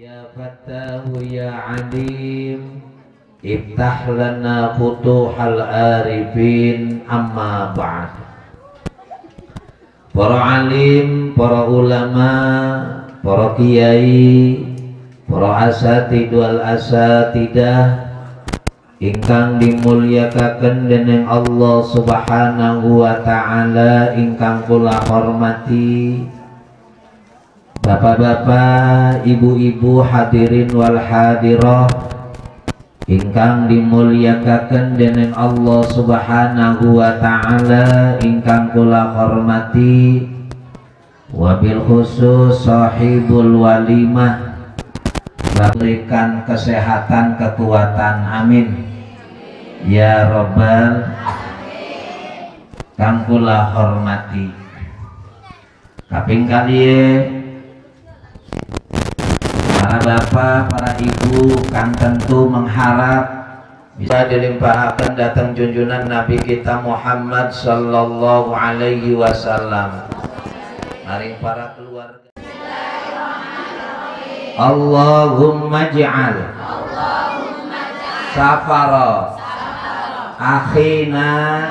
Ya Fattahu ya Alim, iftah lana futuhal arifin, amma ba'd. Para alim, para ulama, para kiai, para asatid wal asatidah ingkang dimulyakaken dening Allah Subhanahu wa taala, ingkang kula hormati, bapak-bapak, ibu-ibu, hadirin wal hadirah ingkang dimulyakaken dening Allah Subhanahu wa taala, ingkang kula hormati, wabil khusus sahibul walimah, berikan kesehatan, kekuatan, amin ya Rabbal kang kula hormati. Kaping kaliye para bapak, para ibu kang tentu mengharap bisa dilimpahkan datang junjungan Nabi kita Muhammad sallallahu alaihi wasallam. Mari para keluarga. Allahumma ja'al safara akhina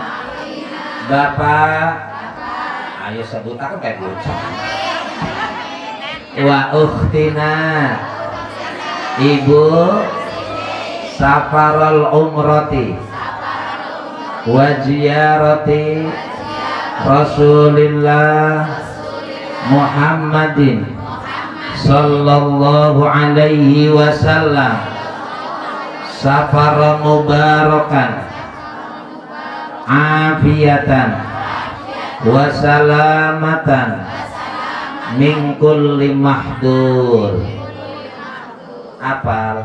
bapak, ayo sebutakan kayak bocah, wa ukhtina ibu, safaral umrati wa ziyarati Rasulillah Muhammadin sallallahu alaihi wasallam, safar mubarakan afiatan wa salamatan min kulli mahdur. Apal?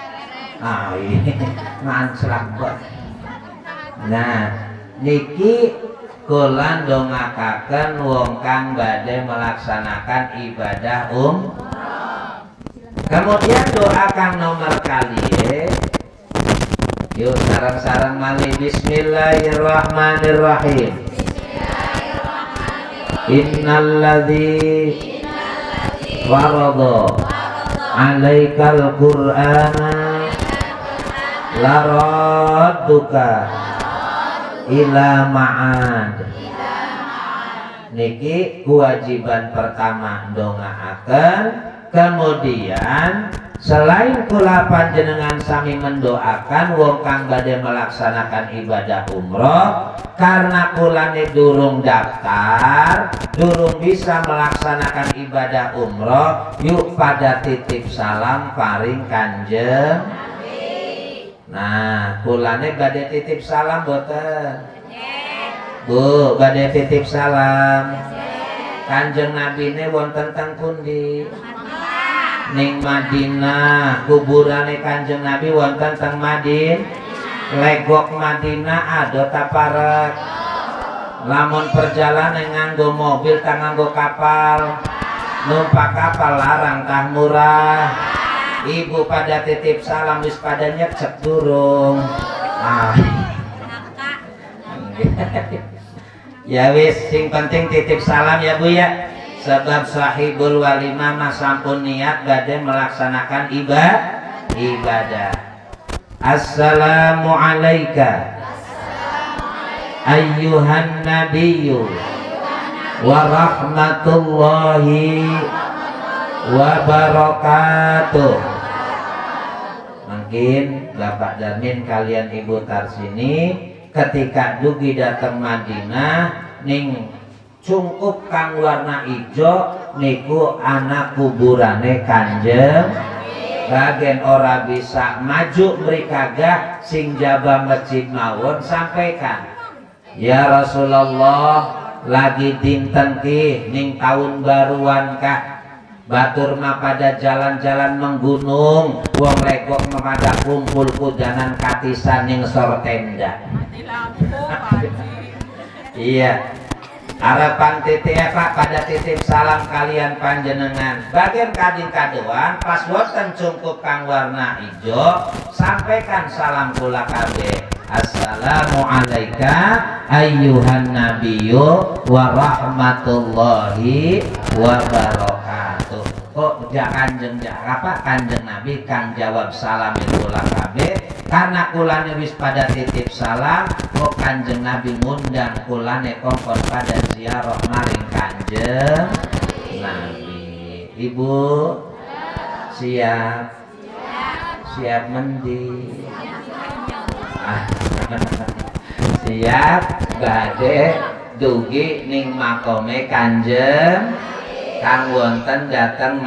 Ngancrak banget. Nah, niki kula ndongakaken wong kang badhe melaksanakan ibadah Kemudian doa kang nomor kali yuk sarang-sarang mali. Bismillahirrahmanirrahim. Innalladzi farada alaikal qur'ana laradduka ila ma'ad. Niki kewajiban pertama ndongaaken. Kemudian selain kula panjenengan sami mendoakan wong kang badhe melaksanakan ibadah umroh, karena kulane durung daftar, durung bisa melaksanakan ibadah umroh, yuk pada titip salam paring Kanjeng. Nah, kulane badhe titip salam boten? Bu, badhe titip salam. Kanjeng Nabi ne wonten teng pundi? Ning Madinah. Kuburane Kanjeng Nabi wonten teng Madinah. Legok Madinah ado taparek. Lamun perjalanan nganggo mobil tah nganggo kapal. Numpak kapal larang tah murah. Ibu pada titip salam wis pada nyecek durung. Ya wis, sing penting titip salam ya Bu ya. Sebab sahibul walimah mah sampun niat badhe melaksanakan ibadah. Assalamu alayka ayyuhan nabiyyu wa rahmatullahi wa barakatuh. Mungkin Bapak Darmin kalian Ibu Tarsini ketika dugi datang Madinah ning cungkup kang warna ijo niku anak kuburane Kanjeng. Bagian ora bisa maju mereka sing jaba masjid mawon sampaikan, ya Rasulullah lagi dinten ki ning tahun baruan kah batur mah pada jalan-jalan menggunung, wong legok mah pada kumpul kudanan katisan ning sor tenda. Iya, harapan titip Pak pada titip salam kalian panjenengan. Bagian kadin kadoan pas wonten cungkup kang warna ijo sampaikan salam kula kabeh. Assalamu alayka ayyuhan nabiyyu wa rahmatullahi wa barakatuh. kok kanjeng apa kanjeng Nabi kang jawab salam kula kabeh karena kulane wis pada titip salam kok kanjeng Nabi ngundang kulane kongkon pada ziarah maring kanjeng Nabi. Ibu siap siap mendi siap badhe dugi ning makome kanjeng kang wonten dateng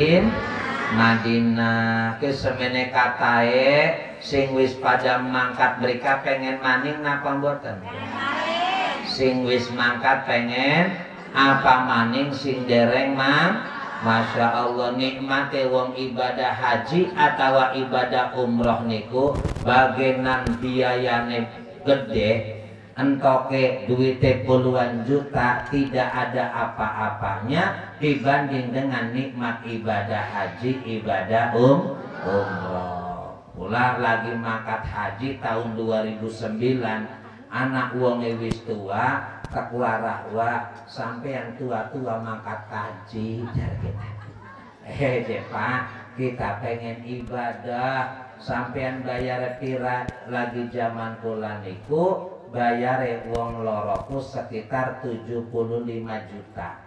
Madinah ke semene katae sing wis pada mangkat mereka pengen maning napa mboten sing wis mangkat pengen apa maning sing dereng mang. Masya Allah nikmate wong ibadah haji atau ibadah umroh niku bagenan biayane gede entoke duite puluhan juta tidak ada apa-apanya dibanding dengan nikmat ibadah haji ibadah umroh. Pula lagi mangkat haji tahun 2009 anak wong wis tua kekuarah wa sampai yang tua-tua mangkat haji Pak kita pengen ibadah sampean bayar pira lagi zaman kula niku bayar wong loroku sekitar 75 juta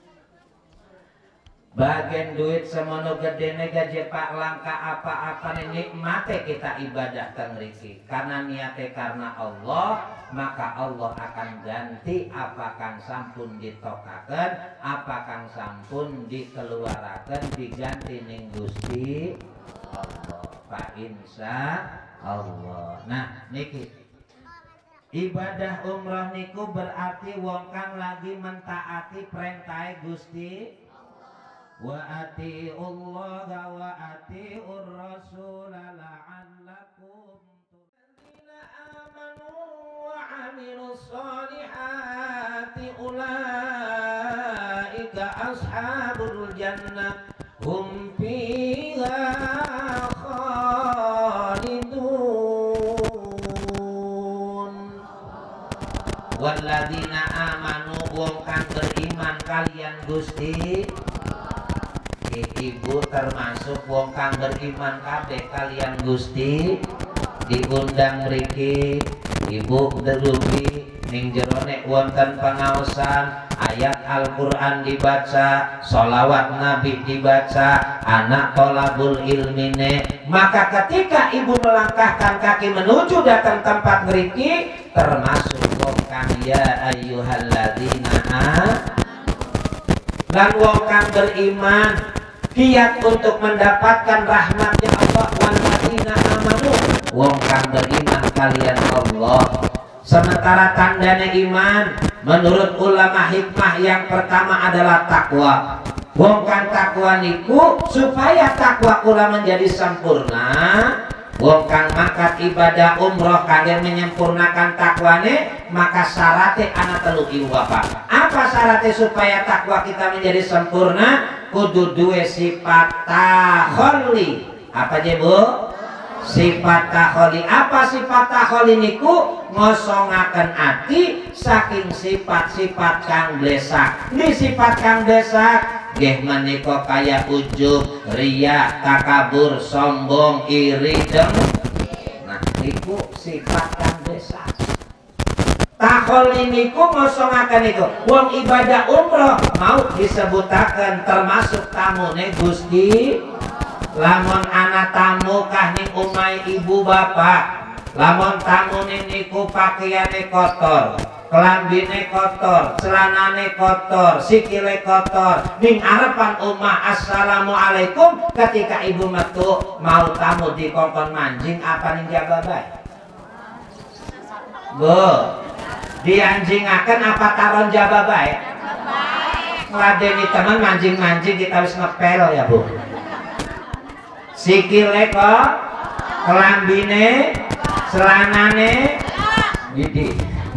bagian duit semono gedene gaji Pak langka apa-apa nikmate kita ibadah tengriki karena niate karena Allah maka Allah akan ganti apa kang sampun ditokaken apa kang sampun dikeluaraken diganti ning Gusti Allah Pak insya Allah. Nah niki ibadah umroh niku berarti wong kang lagi mentaati perintah Gusti wa atiullaha wa atiur rasul la'allakum turhamuna amanu wa 'amilus solihati ulaika ashabul jannah hum fiha khalidun walladzina amanu wong kang beriman kalian Gusti ibu termasuk wong kang beriman kabeh kalian Gusti diundang mriki ibu delugi ning jerone wonten pangaosan ayat Al-Qur'an dibaca sholawat Nabi dibaca anak tolabul ilmine maka ketika ibu melangkahkan kaki menuju datang tempat mriki termasuk wong kang ya ayyuhalladzina dan wong kang beriman kiat untuk mendapatkan rahmatnya Allah walladzina amanu wong kang beriman kalian Allah. Sementara tandanya iman menurut ulama hikmah yang pertama adalah takwa. Wong kang takwa niku supaya takwa kula menjadi sempurna wong kang mangkat ibadah umroh kalian menyempurnakan takwane maka syaratnya anak telu ibu bapak. Apa syaratnya supaya takwa kita menjadi sempurna? Kudu duwe sifat takholi. Apa aja bu? Sifat takholi. Apa sifat takholi niku? Ngosongaken ati saking sifat-sifat kang blesak. Di sifat kang blesak nggih menika kaya ujub, riya, takabur, sombong, iri, nah niku sifat kang blesak. Takholi niku ngosongaken niku. Wong ibadah umroh mau disebutaken termasuk tamune Gusti. Lamun anak tamu kah ning umai ibu bapak, lamun tamu niku pakaiane kotor, kelambine kotor, celanane kotor, sikile kotor, ning arepan omah assalamualaikum ketika ibu metu mau tamu dikongkon manjing apa ning jaga bae? Bu, dianjingaken apa taron jaba bae? Ngladeni teman manjing-manjing kita wis ngepel ya bu. Sikile kok, kelambine, celanane, gini.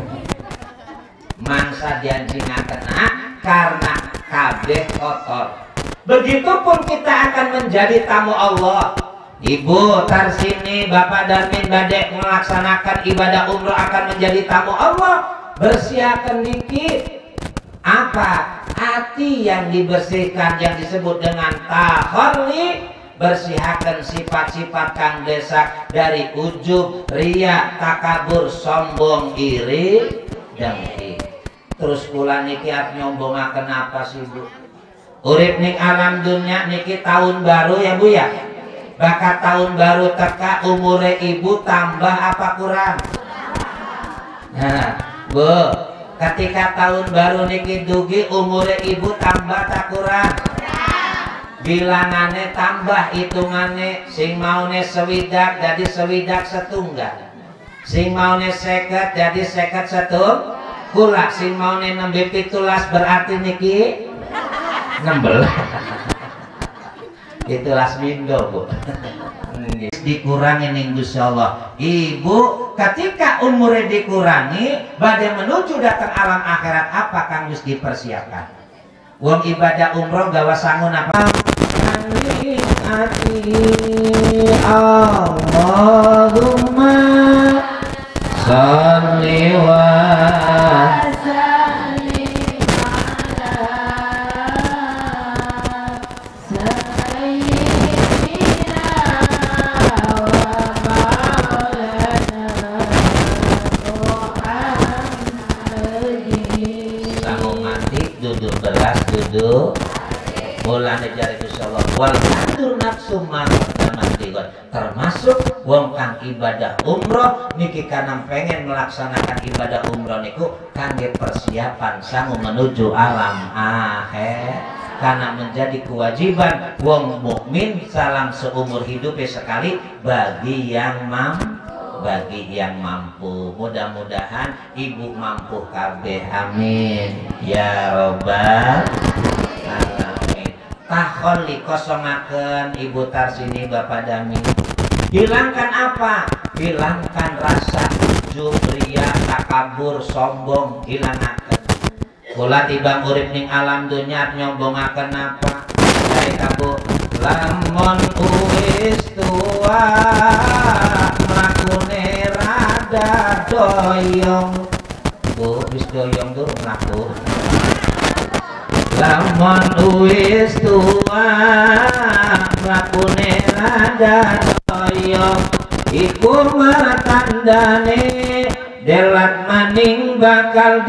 Mangsa dianjingaken karena kabeh kotor. Begitupun kita akan menjadi tamu Allah. Ibu Tarsini, Bapak Darmin badek melaksanakan ibadah umroh akan menjadi tamu Allah. Bersiapkan dikit. Apa? hati yang dibersihkan yang disebut dengan tahalli, bersihakan sifat-sifat kang desak dari ujub, riya, takabur, sombong, iri, dengki. Terus kula niki arep nyombongaken apa sih Bu? Urip ning alam dunya niki tahun baru ya Bu ya. Bakat tahun baru teka umure ibu tambah apa kurang? Nah, Bu, ketika tahun baru niki dugi umure ibu tambah tak kurang? Bilangannya tambah, hitungannya sing maune sewidak jadi sewidak setunggal, sing maune seket jadi seket setunggal, sing maune nembe pitulas berarti niki 16. Itulah mindo Bu. Dikurangi ning Gusti Allah. Ibu ketika umurnya dikurangi badai menuju datang alam akhirat apa kang Gus dipersiapkan? Wong ibadah umroh gawa sangun apa? Allahumma sholli wa mulane jare Gusti Allah wal atur nafsu termasuk wong kang ibadah umroh niki kana pengen melaksanakan ibadah umroh niku kangge persiapan sangu menuju alam akhir, karena menjadi kewajiban wong mukmin salam seumur hidupnya sekali bagi yang mampu. Mudah-mudahan ibu mampu kabeh, amin ya robbal alamin. Takholi kosongaken Ibu Tarsini Bapak Dami. Hilangkan apa? Hilangkan rasa ujub, riya, takabur, sombong, hilangaken. Kula tibang urip ning alam dunya nyombongaken apa? Dari kabu lamun uwis tua mlakune rada doyong. Bu, wis doyong durung mlaku. Lamun uwis tua mlakune rada doyong iku martandane delat maning bakal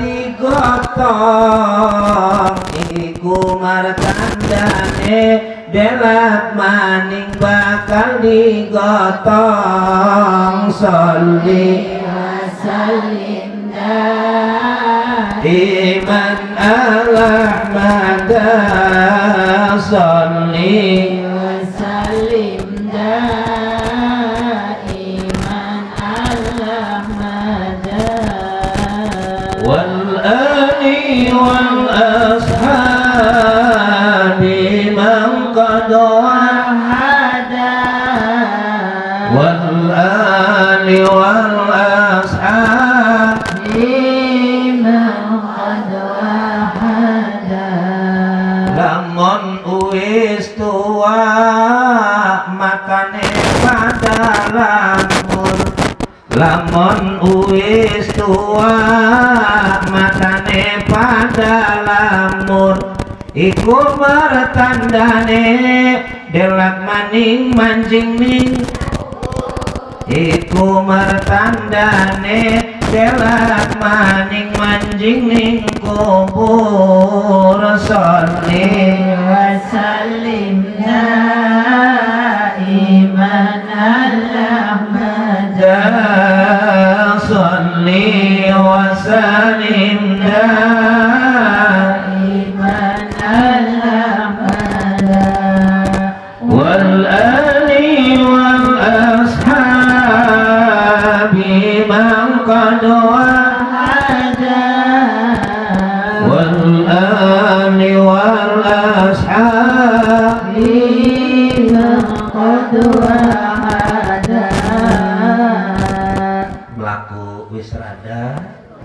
digotong, iku martandane delat maning bakal digotong. Sholli wa sallim iman Ahmad, sholli wa sallim wal ashabi man qad wahada wal ali wal ashabi man qad wahada. Lamun uwis tua makane pada lamun, lamun uwis tua matane pada lamun iku martandane delak maning manjing ning, iku martandane delak maning manjing ning kubur. Sholli wa sallim iman Ahmad, sholli wa sallim iman Ahmad wal ali wal ashabi man qad wahada wal ali wal ashabi man qad wahada. Melaku wis rada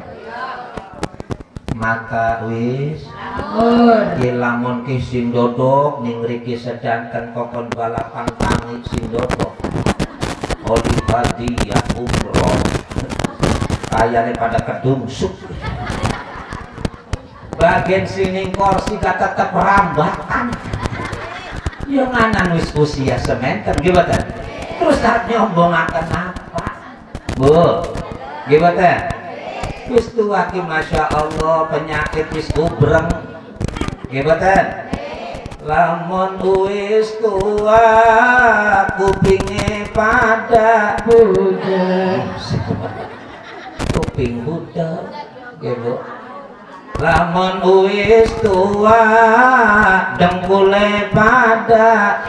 maka wis lamun ki sing dodok ning mriki sedanten kokon balapan tangi sing dodok oli hadiah umroh kayane pada kedungsuk. bagian sini kursi gak tetep rambatan yang anan wis usia sementer gimana terus harus nyombongaken apa Bu gimana wis tua ki Masya Allah penyakit wis ubreng gimana lamun wis tua kupinge pada budak kuping budak gitu lamun wis tua dengkule pada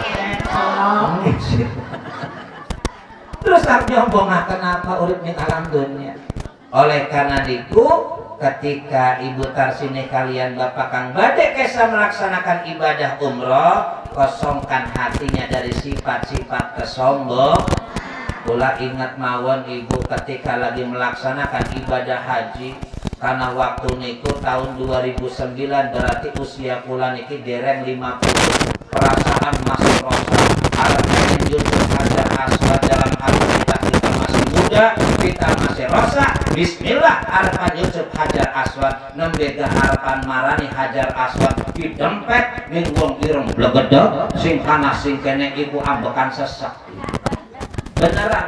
terus arep nyombongaken apa urip ning alam dunia oleh karena itu ketika Ibu Tarsini kalian Bapak Kang badhe kesa melaksanakan ibadah umroh kosongkan hatinya dari sifat-sifat kesombong pula ingat mawon Ibu ketika lagi melaksanakan ibadah haji karena waktu niku tahun 2009 berarti usia kula niki dereng 50 perasaan masih rosa artinya Yusuf Hajar Aswad dalam hati kita masih muda kita masih rosa bismillah harapan Yusuf Hajar Aswad nembega harapan marani Hajar Aswad di dempet ning wong ireng blegedeg sing kana sing kene iku ambekan sesek beneran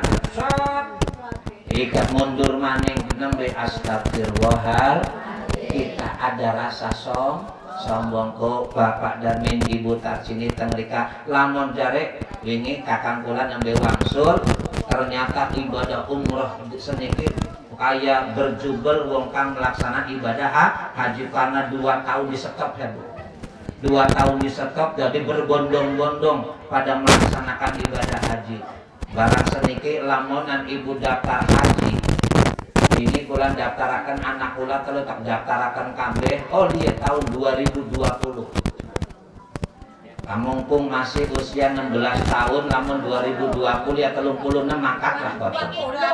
ikat mundur maning nembe astagfirullahal kita ada rasa sombong kok Bapak Darmin Ibu Tarsini tengrika lamun jarek wingi kakang kula nembe wangsul ternyata ibadah umroh sedikit kayak berjubel wong kang melaksana ibadah haji karena 2 tahun disekep ya Bu 2 tahun disekep jadi berbondong-bondong pada melaksanakan ibadah haji barang sedikit lamunan Ibu daftar haji ini kula daftaraken anak kula telu tak daftaraken kabeh oh iya tahun 2020 Mumpung masih usia 16 tahun lamun 2020 ya 36 mangkat lah Bapak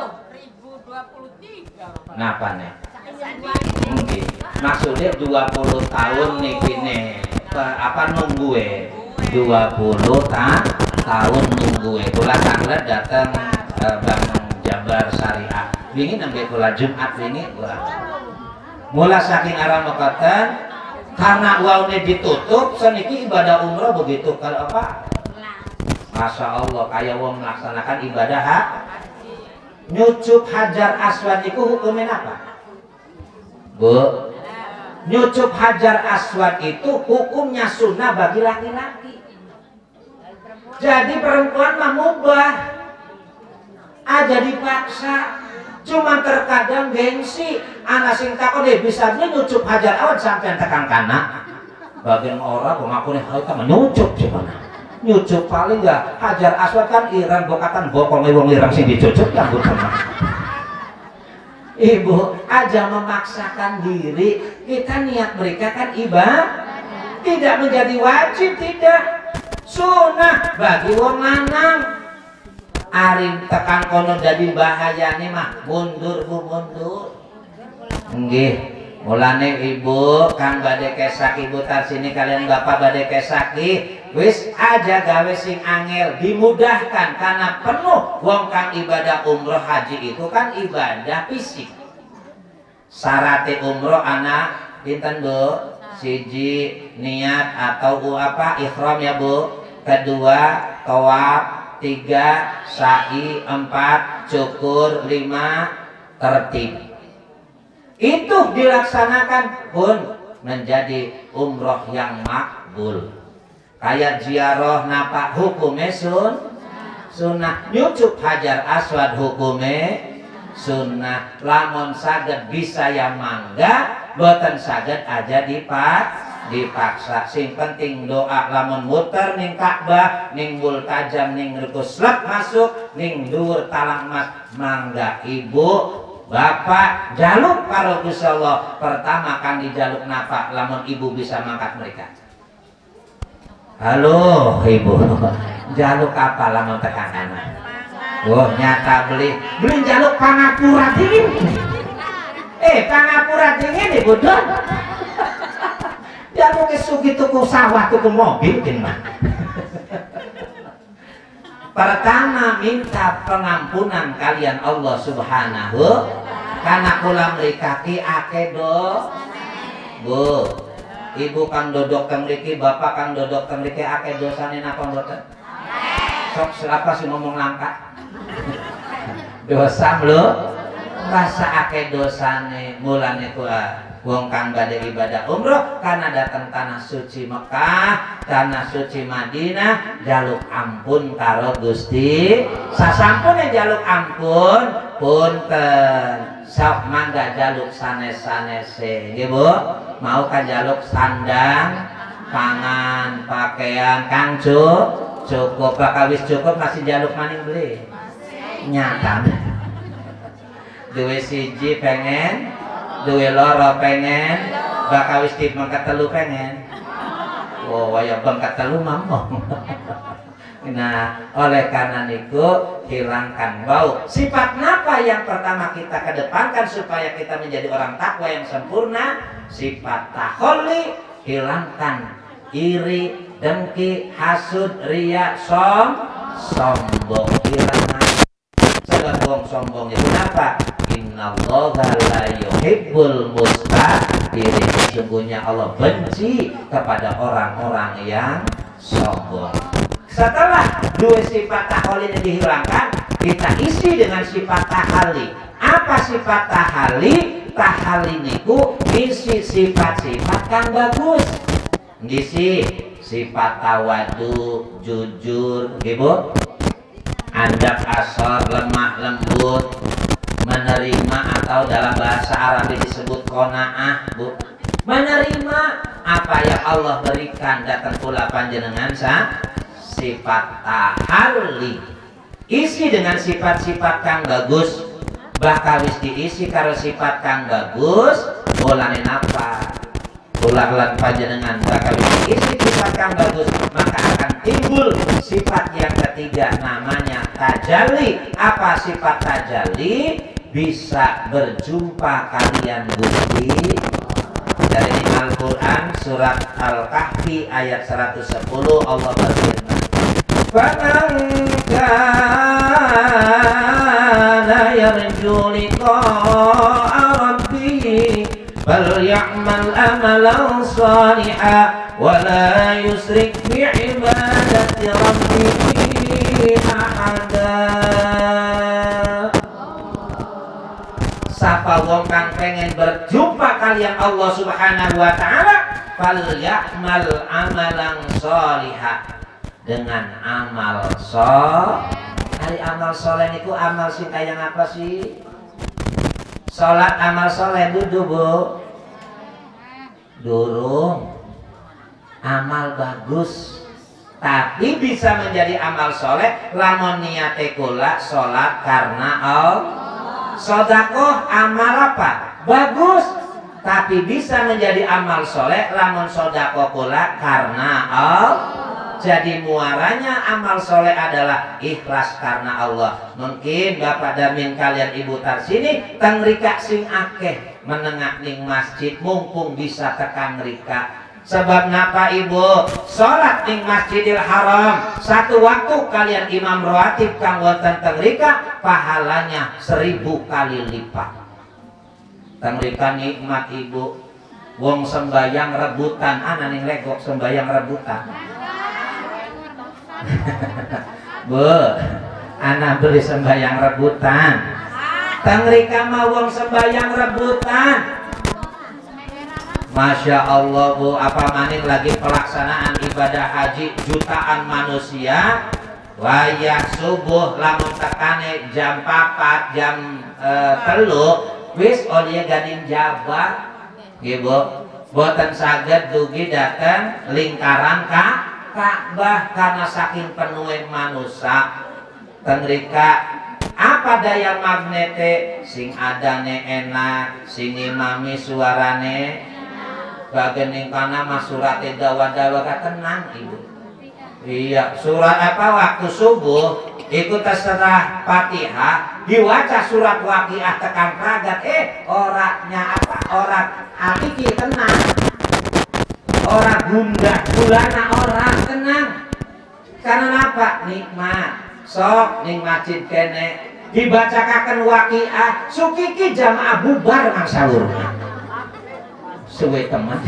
2023 napa nih mungkin maksudnya 20 tahun nih kini apa nunggu 20 tahun nunggu kula tanglet datang Bang Jabar Syariah wingi nembe kula Jumat wingi mula saking arah mekatan karena waune ditutup seniki ibadah umroh begitu kalau apa Masya Allah kayak wong melaksanakan ibadah nyucup Hajar Aswad itu hukumnya apa Bu nyucup Hajar Aswad itu hukumnya sunnah bagi laki-laki jadi perempuan mah mubah aja dipaksa cuma terkadang gengsi anak sing takut deh bisa dia nyucup Hajar Aswad sampai tekan kanak bagian orang pengakunya hal itu menyucup gimana nyucup paling enggak Hajar Aswad kan Iran bokatan bokong wong Iran sing dicucup kan bukan Ibu aja memaksakan diri kita niat mereka kan ibadah tidak menjadi wajib tidak sunnah bagi wong lanang ari tekan kono jadi bahayane mah mundur Bu mundur nggih mulane Ibu Kang badhe kesak Ibu Tarsini kalian Bapak badhe kesaki wis aja gawe sing angel dimudahkan karena penuh wong kang ibadah umroh haji itu kan ibadah fisik syarat umroh anak pinten Bu siji niat atau apa ihram ya Bu kedua tawaf 3 sa'i 4 cukur 5 tertib itu dilaksanakan pun menjadi umroh yang makbul kayak ziarah napa hukumnya sunnah nyucup Hajar Aswad hukumnya sunnah lamun saged bisa yang mangga boten saged aja dipaksa sing penting doa lamun muter ning Ka'bah ning multajam ning rukuslep masuk ning dhuwur talang mas mangga Ibu Bapak jaluk karo Gusti Allah pertama kan dijaluk napa lamun Ibu bisa mangkat mereka halo Ibu jaluk apa lamun tekanan wah nyata beli jaluk pangapura dingin pangapura dingin Ibu Don ya mungkin sugi tuku sawah tuku mobil gimana pertama minta pengampunan kalian Allah Subhanahu karena kula mrikati akeh Bu, ibu kang dodok teng mriki, bapak kang dodok teng mriki akeh dosane napa mboten? Sok siapa sih ngomong langka? Dosa lho. Rasa akeh dosane, mulane ku wong kang badhe ibadah umroh karena datang tanah suci Mekah, tanah suci Madinah, jaluk ampun karo Gusti. Sasampune jaluk ampun, punten. Sok mangga jaluk sanes-sanese, nggih Bu. Mau ka jaluk sandang, pangan, pakaian kang cukup, bakal wis cukup masih jaluk maning beli. Nyata. Duwe siji pengen, duwe loro pengen, bakal wis mangkat telu pengen. Oh, waya bangkat telu mamong. Nah, oleh karena niku hilangkan bau. Sifat apa yang pertama kita kedepankan supaya kita menjadi orang takwa yang sempurna? Sifat takholli, hilangkan iri, dengki, hasud, riya, sombong, hilangkan. Sedang wong sombong itu kenapa? Innallaha la yuhibbul mustakbirin. Sesungguhnya Allah benci kepada orang-orang yang sombong. Setelah dua sifat tahalli ini dihilangkan, kita isi dengan sifat tahalli. Apa sifat tahalli? Tahalli niku isi sifat-sifat kang bagus. Ngisi sifat tawadu, jujur, ibu, andap asor, lemah lembut, menerima atau dalam bahasa Arab disebut qanaah, Bu. Menerima apa yang Allah berikan, datang pula panjenengan sifat tahalli. Isi dengan sifat-sifat kang bagus, bakal wis diisi karo sifat kang bagus, mulane apa? Ulang panjenengan bakal diisi sifat kang bagus, maka akan timbul sifat yang ketiga namanya tajalli. Apa sifat tajalli? Bisa berjumpa kalian Gusti. Dari Al-Quran surat Al-Kahfi ayat 110 Allah berfirman, فَمَنْ كَانَ يَرْجُو لِقَاءَ رَبِّهِ فَلْيَعْمَلْ عَمَلًا صَالِحًا وَلَا يُشْرِكْ بِعِبَادَةِ رَبِّهِ أَحَدًا. Sapa wong kang pengen berjumpa kalian Allah Subhanahu wa taala, falyamal amalan sholiha, dengan amal hari amal soleh niku amal sing kaya apa sih? Salat amal soleh dudu Bu. Durung. Amal bagus. Tapi bisa menjadi amal soleh lamun niate kula salat karena Allah. Sedekah amal apa? Bagus. Tapi bisa menjadi amal soleh lamun sedekah kula karena Allah. Jadi muaranya amal soleh adalah ikhlas karena Allah. Mungkin Bapak Damin kalian Ibu Tarsini tengrika sing akeh menengah ning masjid mumpung bisa tekan ngrika. Sebab napa Ibu? Salat ning Masjidil Haram satu waktu kalian imam rawatib kang wonten tengrika pahalanya 1000 kali lipat. Tengrika nikmat Ibu. Wong sembayang rebutan, ana ning legok sembayang rebutan. Bu, anak beli sembayang rebutan. Tengrika mah wong sembayang rebutan. Masya Allah Bu, apa maning lagi pelaksanaan ibadah haji jutaan manusia. Wayah subuh lamun tekane jam 4 jam 3 wis oleh gading jabat. Nggih Bu, boten saged dugi dateng lingkaran Ka'bah karena saking penuh manusia. Tengrika apa daya magnete sing adane enak, sing imami suarane bagening kana mah surate dawa-dawa tenang Ibu. Iya, surat apa waktu subuh ikut terserah Fatihah diwaca surat Waqiah tekan pragat orangnya apa? Orang aliki tenang. Orang gundah gulana orang tenang. Karena apa? Nikmat. Sok ning masjid kene dibacakan Waqiah sukiki jamaah bubar mang sahurna. suwe teman.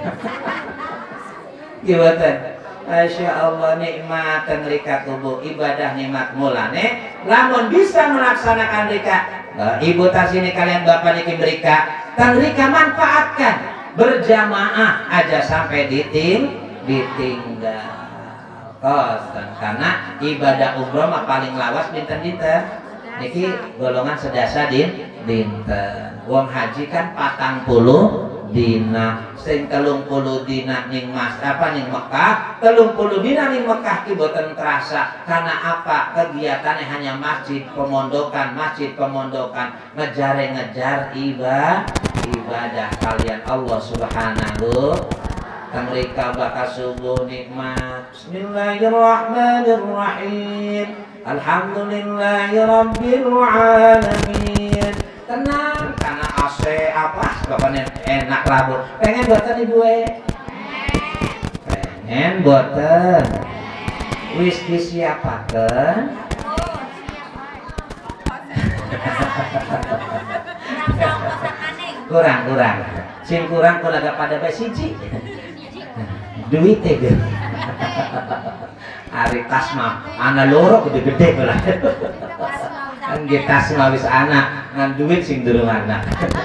Gimana? Masya Allah nikmat tengrika kubu ibadah nikmat mulane lamun bisa melaksanakan rika ibu tas ini kalian bapak niki mereka tengrika manfaatkan berjamaah aja sampai ditinggal kosan karena ibadah umroh mah paling lawas dinten-dinten niki golongan sedasa dinten wong haji kan 40 dina sing 30 dina ning mas apa ning Mekah 30 dina ning Mekah ki boten terasa karena apa kegiatannya hanya masjid pemondokan ngejar ibadah kalian Allah Subhanahu mereka bakal subuh nikmat Bismillahirrahmanirrahim Alhamdulillahirabbil alamin tenang karena AC apa bapaknya enak labur pengen buatan ibu pengen buatan whisky siapakan kurang sing kurang kalau agak pada basiji duit deh hari tas mah anak loro gede-gede lah kan tas mah wis anak ngan duit sing durung anak.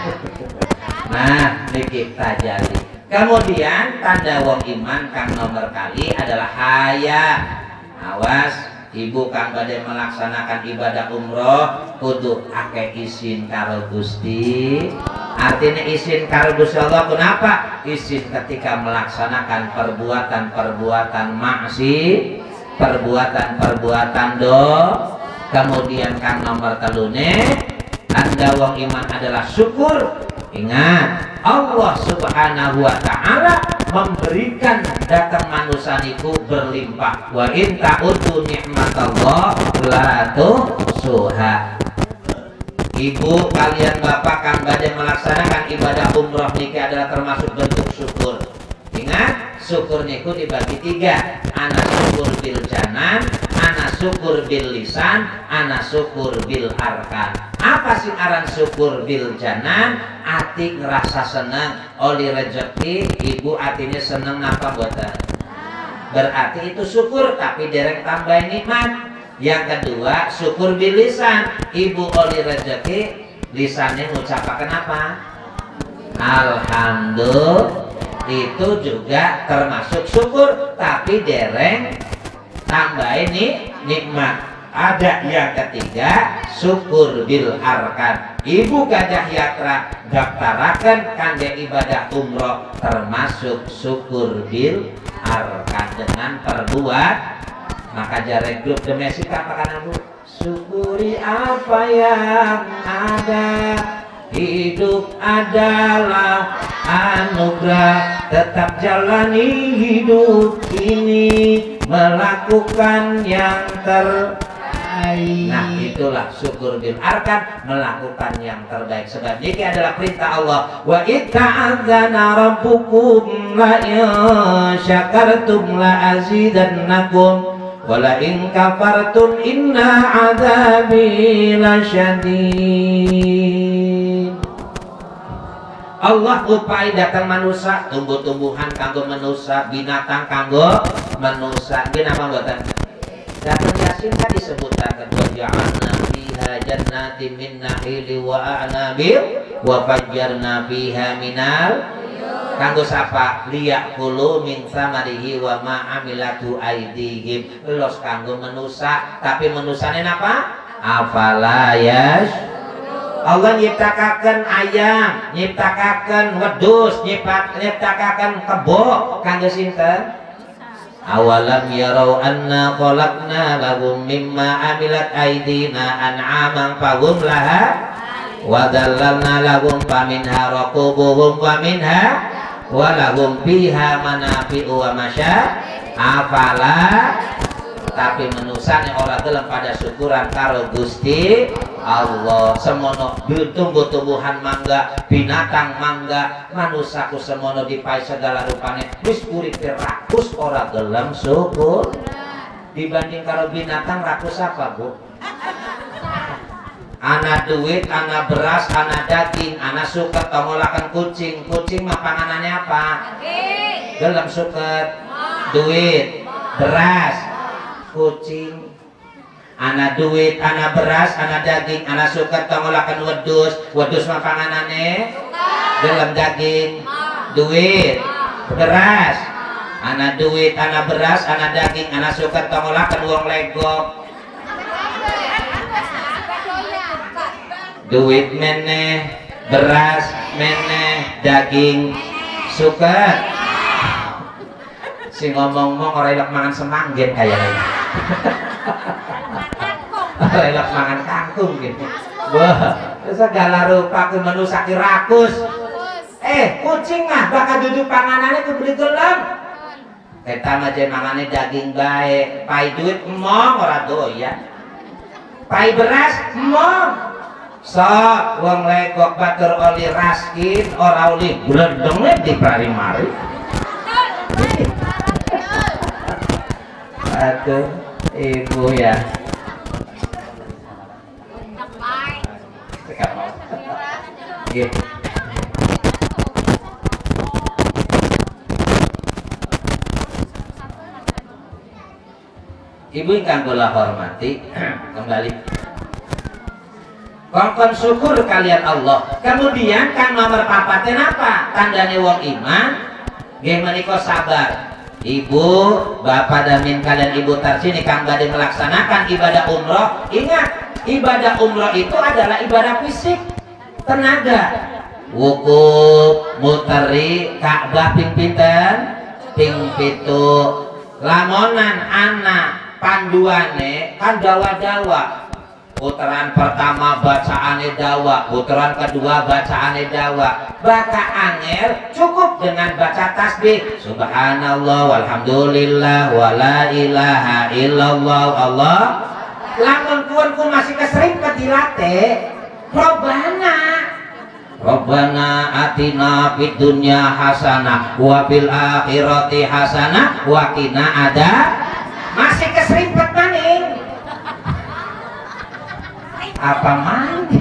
Nah niki tajali kemudian tanda wong iman kang nomor kali adalah haya. Awas ibu kang badhe melaksanakan ibadah umroh kudu akeh izin karo Gusti. Artinya izin karo Gusti Allah kenapa? Izin ketika melaksanakan perbuatan maksiat, perbuatan dosa. Kemudian kang nomor telune tanda wong iman adalah syukur. Ingat Allah Subhanahu wa ta'ala memberikan datang manusia niku berlimpah wa in ta'uddu nikmatallah la tuhsuha. Ibu kalian bapak kang badhe melaksanakan ibadah umroh niki adalah termasuk bentuk syukur. Ingat syukur niku dibagi 3 ana syukur bil janan ana syukur bil lisan ana syukur bil arkan. Apa sih aran syukur bil janan? Ati ngerasa senang oleh rezeki ibu artinya seneng apa buatan berarti itu syukur tapi derek tambah nikmat. Yang kedua syukur bil lisan ibu oleh rezeki lisannya ngucapaken apa alhamdulillah itu juga termasuk syukur tapi dereng tambah ini nikmat. Ada yang ketiga syukur bil arkan ibu Gajah Yatra daftarakan kangge ibadah umroh termasuk syukur bil arkan dengan perbuat maka jarang grup domestik apa kan bu syukuri apa yang ada hidup adalah anugerah tetap jalani hidup ini melakukan yang terbaik. Nah itulah syukur bil arkan melakukan yang terbaik sebab ini adalah perintah Allah wa itta'adzana rabbukum la in syakartum la azidannakum wa la in kafartum inna adzabi lasyadid. Allah upai datang manusia tumbuh-tumbuhan kanggo manusia binatang kanggo manusia ini apa buatan datang Yasin kan disebutkan waja'alna fiha jannatin min nakhili wa a'nabil wa fajjarna fiha minal kanggo sapa liyakulu min samarihi wa ma amilatu aidihim los kanggo manusia tapi manusane apa afala Allah nyiptakaken ayam nyiptakaken wedhus nyiptakaken kebo kanggo sinten awalam yarau anna khalaqna lahum mimma amilat aidina an'aman fahum laha wa dhallalna lahum faminha raqubuhum wa minha wa lahum fiha manafi'u wa masya afala tapi menusane ora gelem pada syukuran karo Gusti Allah semono tumbuh-tumbuhan mangga binatang mangga manusaku semono dipai segala rupane wis uripe rakus ora gelem syukur dibanding karo binatang rakus apa bu Ana duit, ana beras, ana daging, ana suket tongolakan kucing. Kucing mah panganannya apa? Gelem suket, duit, beras, kucing. Ana duit, ana beras, ana daging, ana suket tongolakan wedus. Wedus mah panganannya gelem daging, duit, beras. Ana duit, ana beras, ana daging, ana suket tongolakan wong legok. Duit meneh, beras meneh, daging suket. Si ngomong-ngomong orang elok mangan semanggen kayaknya. Orang elok mangan kangkung gitu. Wah, segala rupa ku menu sakit rakus. Kucing mah bakal duduk panganannya ku beli gelem. Kita mah mangane daging bae, pai duit emong ora doyan. Pai beras emong. Sok wong legok batur oli raskin ora oli glendeng di pari-mari. Aduh, ibu ya. Ibu ingkang kula hormati, kembali kongkon syukur kalian Allah. Kemudian kan nomor papaten apa? Tandane wong iman nggih menika sabar. Ibu, bapak damin kalian Ibu Tarsini kang badhe melaksanakan ibadah umroh. Ingat, ibadah umroh itu adalah ibadah fisik, tenaga. Wukuf muteri Ka'bah ping pinten? Ping 7. Lamonan anak panduane kan dawa-dawa. Putaran pertama bacaane dawa, putaran kedua bacaane dawa. Baca angel cukup dengan baca tasbih subhanallah walhamdulillah wala ilaha illallah Allah. Lamun kuanku masih keserimpet dilate Robbana atina fid dunya hasanah wa fil akhirati hasanah wa qina masih keserimpet maning. Apa maning?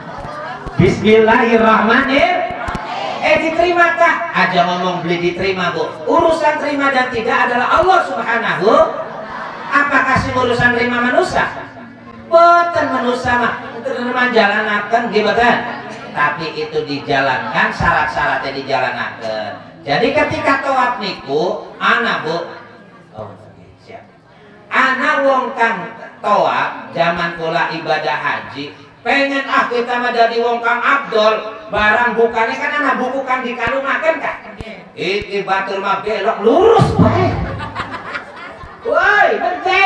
Bismillahirrahmanirrahim. Diterimakah? Aja ngomong beli diterima, Bu. Urusan terima dan tidak adalah Allah Subhanahu. Apakah sih urusan terima manusia? Boten manusia mah terima jalanaken gimana? Tapi itu dijalankan, syarat-syaratnya dijalankan. Jadi ketika tawaf niku, ana Bu, siap. Ana wong kang tawaf zaman kula ibadah haji, pengen kita mah jadi wong kang abdol, barang bukanya kan ana buku kang dikalumaken kan. Iki batur mah belok lurus bae. Woi, berhenti.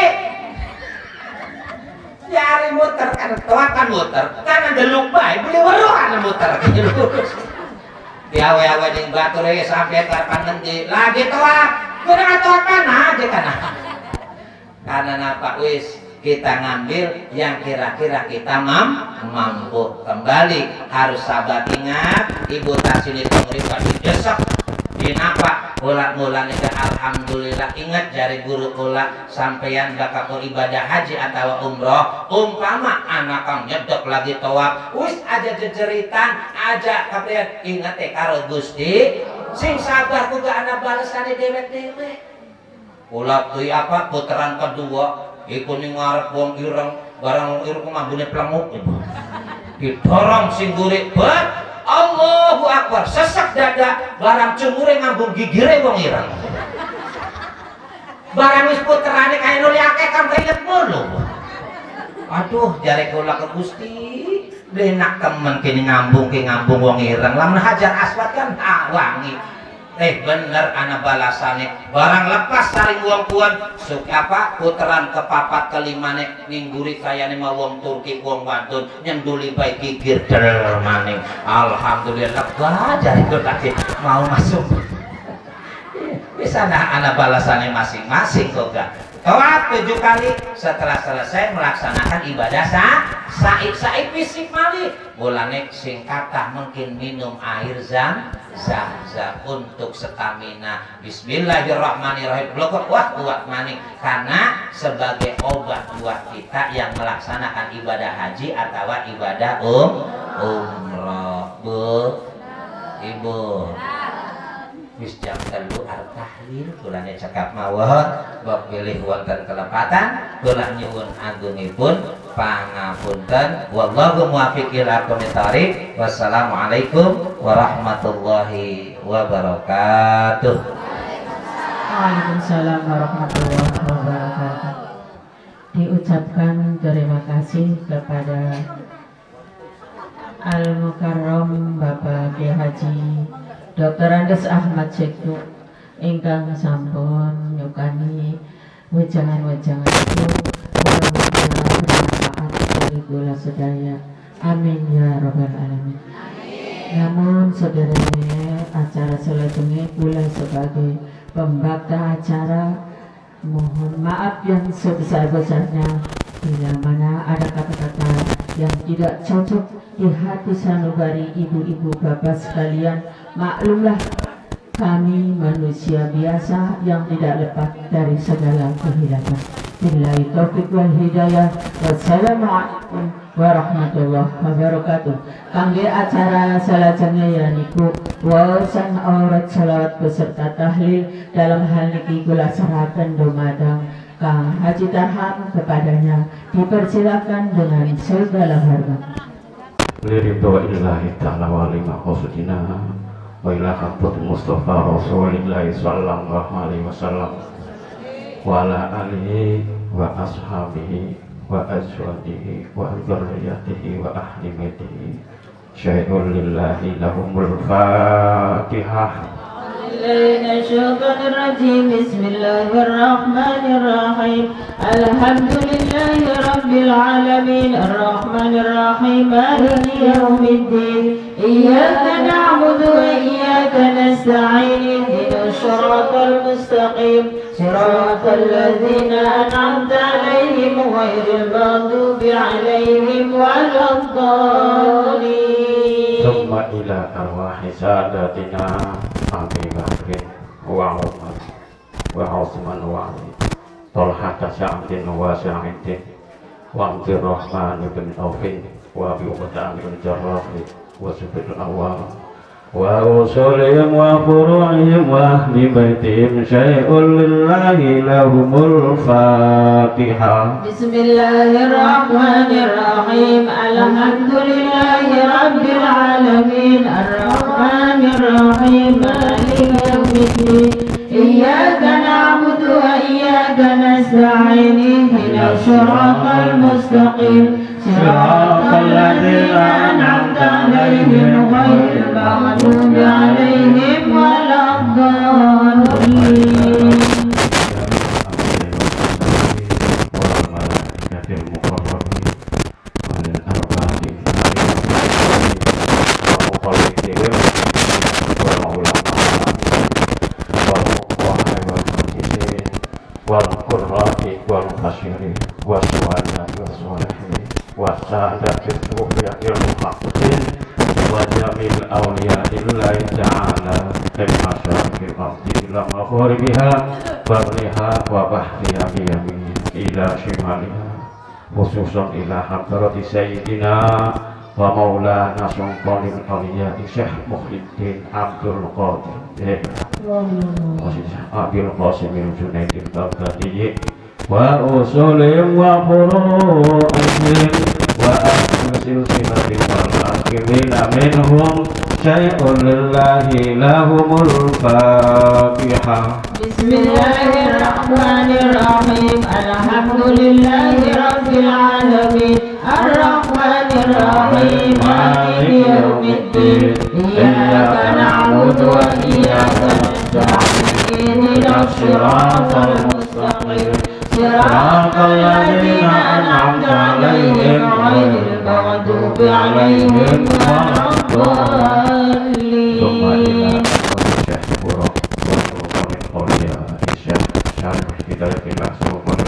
Jari muter kan tawaf kan muter, kan ada bae beli weruh ana muter lurus. Diawe-awe ning batur sampai kapan nanti lagi tawaf. Kurang tawaf mana aja kan. Karena napa wis kita ngambil yang kira-kira kita mampu. Kembali harus sabar. Ingat Ibu Tarsini Tumurika didesak dinapa mula-mula nika alhamdulillah. Ingat jari guru kula sampeyan bakal ibadah haji atau umroh umpama anak kang nyedok lagi tawaf wis aja jejeritan aja kaprian ingat karo Gusti sing sabar kudu ana balesane dewek-dewek. Kula tuh apa putaran kedua iku ning ngarep wong ireng barang wong ireng ngambune plenguk didorong sing gurik bet Allahu Akbar sesek dada barang cemure ngambung gigire wong ireng barang wis puterane kaya nuli akeh kan keinget mulu. Aduh jare kula ke Gusti benak temen kene ngambung wong ireng lamun hajar aswad kan wangi. Bener anak balasane barang lepas saring wong kuan apa puteran kepapat kelimane ningguri kayane mah wong Turki wong wadon nyenduli bae gigir der maning alhamdulillah jare kok tadi mau masuk bisa anak balasane masing-masing kok gak tawaf 7 kali. Setelah selesai melaksanakan ibadah saib fisik malih mulane sing kathah mungkin minum air zam-zam untuk stamina. Bismillahirrahmanirrahim. Wah kuat maning karena sebagai obat buat kita yang melaksanakan ibadah haji atau ibadah umroh. Bu Ibu wis jam 3 tahlil kulane cekap mawon bab pilih wonten kelepatan kula nyuwun agungipun pangapunten wallahu muwaffiq ila aqwamit thoriq. Wassalamualaikum warahmatullahi wabarakatuh. Waalaikumsalam warahmatullahi wabarakatuh. Diucapkan terima kasih kepada Al-Mukarram Bapak Kiai Haji Dr. Andes Ahmad Syekhu ingkang sampun nyukani wejangan-wejangan itu mudah-mudahan bermanfaat bagi kula sedaya. Amin ya robbal alamin. Namun sederhana acara selebihnya kula sebagai pembakta acara mohon maaf yang sebesar-besarnya bila mana ada kata-kata yang tidak cocok di hati sanubari ibu-ibu bapak sekalian. Maklumlah kami manusia biasa yang tidak lepas dari segala kehilapan. Billahi taufiq wal hidayah. Wassalamualaikum warahmatullahi wabarakatuh. Kangge acara salajengnya yaniku wawasan aurat salawat beserta tahlil dalam hal niki kula serahaken dumateng Kang Haji Tarham kepadanya. Dipersilakan dengan segala hormat. Liridho illahi ta'ala wa lima khusudina wa ila haqqat Mustafa Rasulillahi sallallahu alaihi wasallam wa ala alihi wa ashabihi wa azwajihi wa dzurriyyatihi wa ahli baitihi syai'un lillahi lahumul fatihah. Bismillahirrahmanirrahim. Alhamdulillahi rabbil alamin arrahmanir rahim maliki yaumiddin iyyaka na'budu wa iyyaka nasta'in ihdinas siratal mustaqim siratal ladzina an'amta 'alaihim ghairil maghdubi 'alaihim waladdallin. Thumma ila arwahi sadatina Abi Bakrin wa Umar wa Utsman wa Ali Talha Sa'din wa Sa'idin wa Abdurrahman bin Auf wa Abi Ubaidah bin Jarrah wa Zubair al-Awwam wa usulihim wa furu'ihim wa ahli baitihim syai'un lillahi lahumul fatihah. Bismillahirrahmanirrahim. Alhamdulillahi rabbil alamin arrahmanir rahim maliki yaumiddin iyyaka na'budu wa iyyaka nasta'in ihdinas siratal mustaqim siratal ladzina an'amta 'alaihim ghairil maghdubi 'alaihim waladdallin. khususan ila hadrati sayyidina wa maulana sultanil awliya Syekh Muhyiddin Abdul Qadir Abdul Qasim Junaidin Baghdadi wa usulim wa furu'ihim wa ahli silsilatin wal akhirina minhum syai'un lillahi lahumul fatihah. Bismillahirrahmanirrahim. Alhamdulillahi rabbil alamin arrahmanir rahim maliki yaumiddin iyyaka na'budu wa iyyaka nasta'in ihdinas siratal mustaqim siratal ladzina an'amta 'alaihim ghairil maghdubi 'alaihim waladdallin. Kita langsung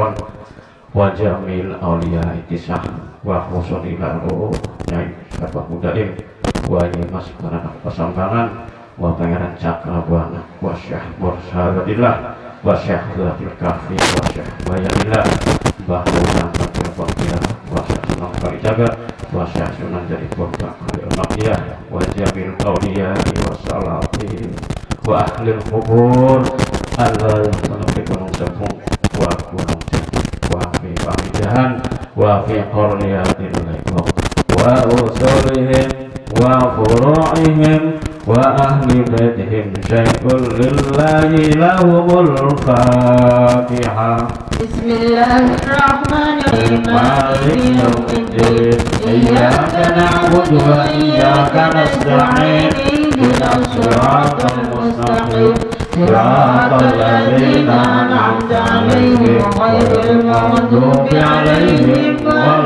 Khairun wa jamil auliya itisah wa khusulilahu Nyai Sabah Mudaim wa Mas Karana Pasambangan wa Pangeran Cakrabuana wa Syekh Mursaladillah wa Syekh Latil Kahfi wa Syekh Bayanillah Bahwa Fatil Fadila wa Syekh Sunan Kalijaga wa Syekh Sunan Jadi Kurba Al-Naqiyah wa Jamil Auliya wa Salati wa Ahlil Kubur Allah yang menemui gunung Sepung wa gunung Jati wa fi pamijahan wa fi qorniyatil laikom wa usulihim wa furu'ihim wa ahli baitihim syai'ul lillahi lahumul Fatihah. Bismillahirrahmanirrahim. Maliki yaumiddin. Iyyaka na'budu wa iyyaka nasta'in. Ihdinas siratal mustaqim. Siratal ladzina an'amta 'alaihim ghairil maghdubi 'alaihim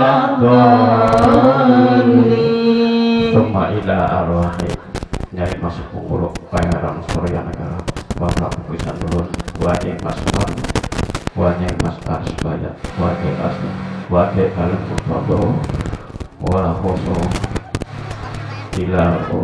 waladdallin. Summa ila arwahi Nyai Mas Punguruk Pangeran Surya Negara Bapak Pisan Dulun wa Mas Mar wa Nyai Mas Arsbayat wa Asli wa Alam Purwado wa Khoso ila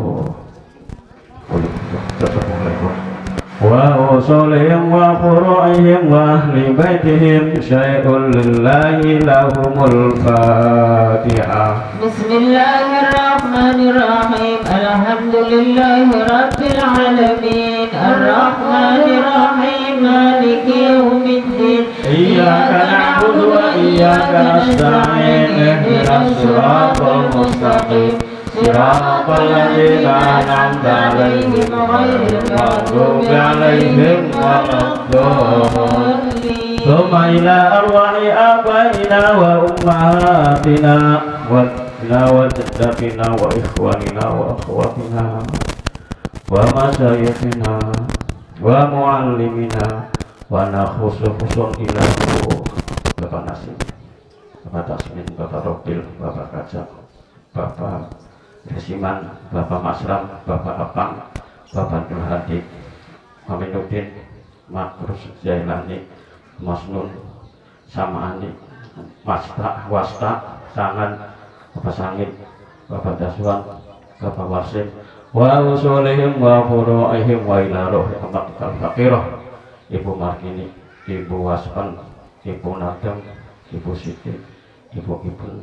wa usulihim wa furu'ihim wa ahli baitihim syai'ul lillahi lahumul Fatihah. Bismillahirrahmanirrahim. Alhamdulillahi rabbil alamin. Arrahmanirrahim. Maliki yaumiddin. Iyyaka na'budu wa iyyaka nasta'in. Ihdinas siratal mustaqim. Siratal ladzina an'amta 'alaihim ghairil maghdubi 'alaihim waladdallin. Tsumma ila arwahi abaina wa ummahatina wa jaddatina wa ikhwanina wa akhwatina wa masyayikhina wa muallimina wa nakhususun ilahu Bapak Nasim, Bapak Tasmin, Bapak Robil, Bapak Kajak, Bapak Resiman, Bapak Masram, Bapak Apang, Bapak Nur Hadi, Aminuddin, Makrus Zailani, Mas Nun, Samaani, Masta, Wasta, Sangan, Bapak Sangit, Bapak Daswan, Bapak Wasim, wa usulihim wa furu'ihim wa ila rohi amakal fakirah, Ibu Markini, Ibu Waspan, Ibu Nadam, Ibu Siti, Ibu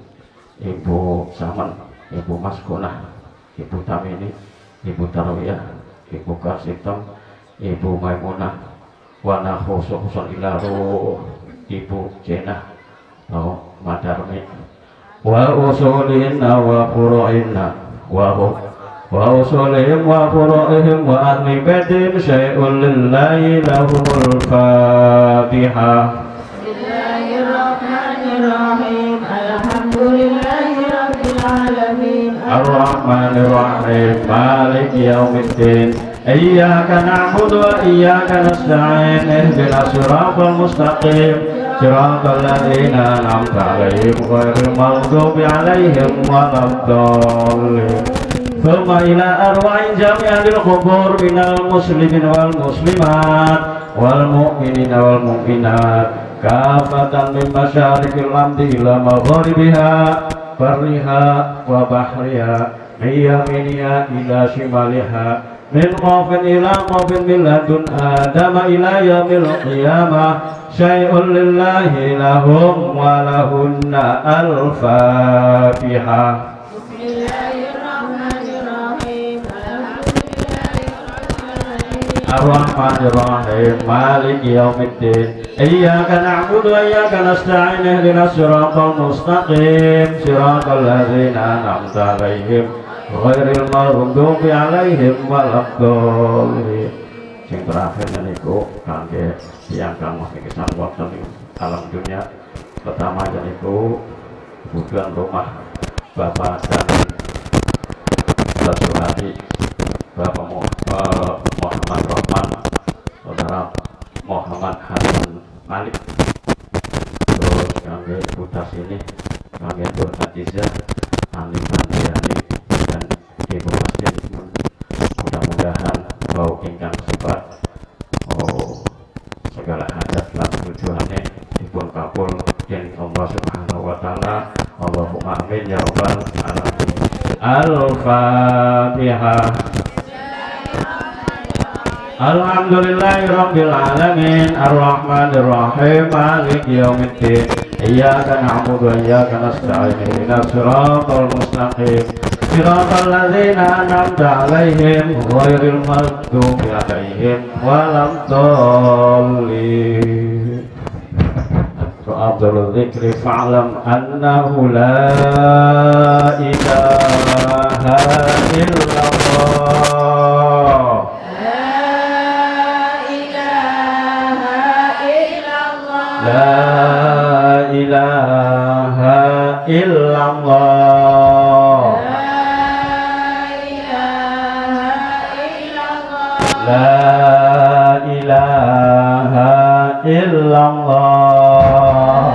Saman, Ibu Maskunah, Ibu Tamini, Ibu Tarwiyah, Ibu Karsitam, Ibu Maimunah, wa nakhususun ila ruh Ibu Jenah, Madarmi, wa usulinna wa furu'inna wa usulihim wa furu'ihim wa ahli baitihim syai'ul lillahi lahumul Fatihah. Bismillahirrahmanirrahim. Alhamdulillahi rabbil alamin. Ar-Rahmanir-Rahim. Maliki yaumiddin. Iyyaka na'budu wa iyyaka nasta'in. Ihdinas siratal mustaqim. Siratal ladzina an'amta 'alaihim ghairil maghdubi 'alaihim waladdallin. Thumma ila arwa'in jami'il qubur minal muslimin wal muslimat wal mu'minina wal mu'minat kafatan min masyariqil ardi ila magharibiha barriha wa bahriha min yaminiha ila shimaliha min qafin ila qafin min ladun adama ila yaumil qiyamah syai'un lillahi lahum wa lahunna al-Fatihah. Ar-Rahmanir-Rahim. Maliki yaumiddin. Iyyaka na'budu wa iyyaka nasta'in. Ihdinas siratal mustaqim. Siratal ladzina an'amta 'alaihim ghairil maghdubi 'alaihim waladdallin. Sing terakhir niku kangge tiyang kang pikisan wonten ing alam dunia. Pertama yaiku kebutuhan rumah Bapak dan Rasulullah Bapak Muhammad Rahman, Saudara Muhammad Hasan Malik, terus kami putas ini kami Nur Hadiza, Ani Pandiani dan Ibu Masjid. Mudah-mudahan bau ingkang sebat segala hajat lan tujuannya dipun kabul izin Allah Subhanahu wa taala. Allahumma amin ya rabbal alamin. Al-Fatihah. Alhamdulillahirabbil alamin arrahmanir rahim maliki yaumiddin iyyaka na'budu wa iyyaka nasta'in ihdinas siratal mustaqim siratal ladzina an'amta 'alaihim ghairil maghdubi 'alaihim waladdallin. Afdhalul dzikri fa'lam annahu la ilaha illallah. La ilaha illallah. La ilaha illallah.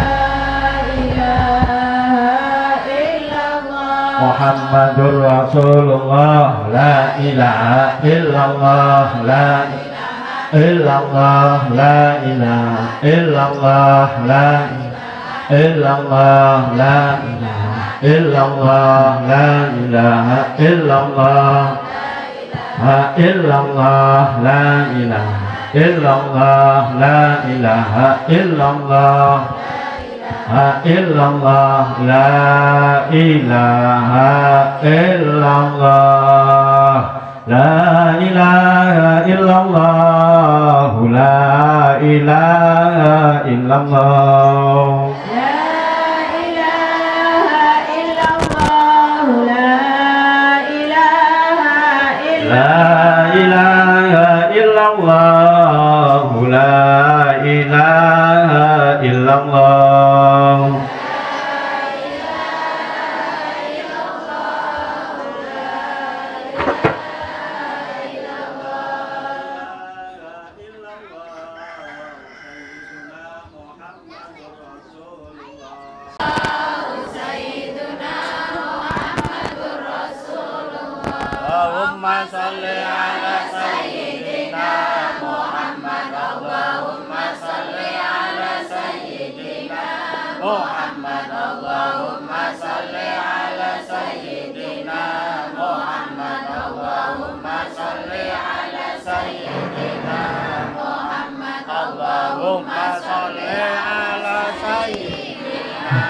Muhammadur Rasulullah. La ilaha illallah. La illallah, la ilaha illallah, la illallah, la ilaha illallah, la ilaha illallah, la illallah, la ilaha illallah, la ilaha illallah, la illallah, la ilaha illallah. La ilaha illallah, la ilaha illallah. La ilaha illallah, la ilaha illallah. Allahumma salli ala sayyidina Muhammad. Allahumma salli ala sayyidina Muhammad. Allahumma salli ala sayyidina Muhammad. Allahumma salli ala sayyidina Muhammad. Allahumma salli ala sayyidina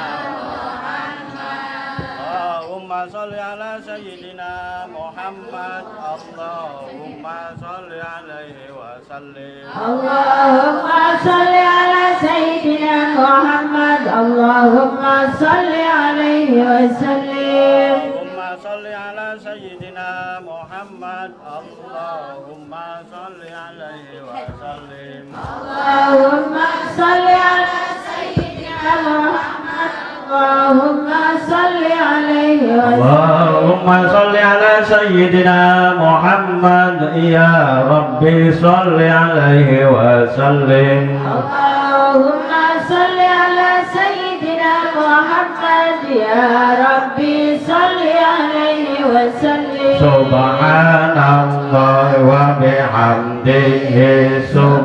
Allahumma salli ala sayyidina Muhammad. Allahumma salli alaihi wa sallim. Allahumma salli ala sayyidina Muhammad. Allahumma salli alaihi wa sallim. Allahumma salli ala sayyidina Muhammad. Allahumma salli alaihi wa sallim. Allahumma salli ala sayyidina Muhammad. Allahumma salli alaihi wa sallim. Allahumma salli ala sayyidina Muhammad. Ya Rabbi salli alaihi wa sallim. Allahumma salli ala sayyidina Muhammad. Ya Rabbi salli alaihi wa sallim. Subhanallah wa bihamdihi.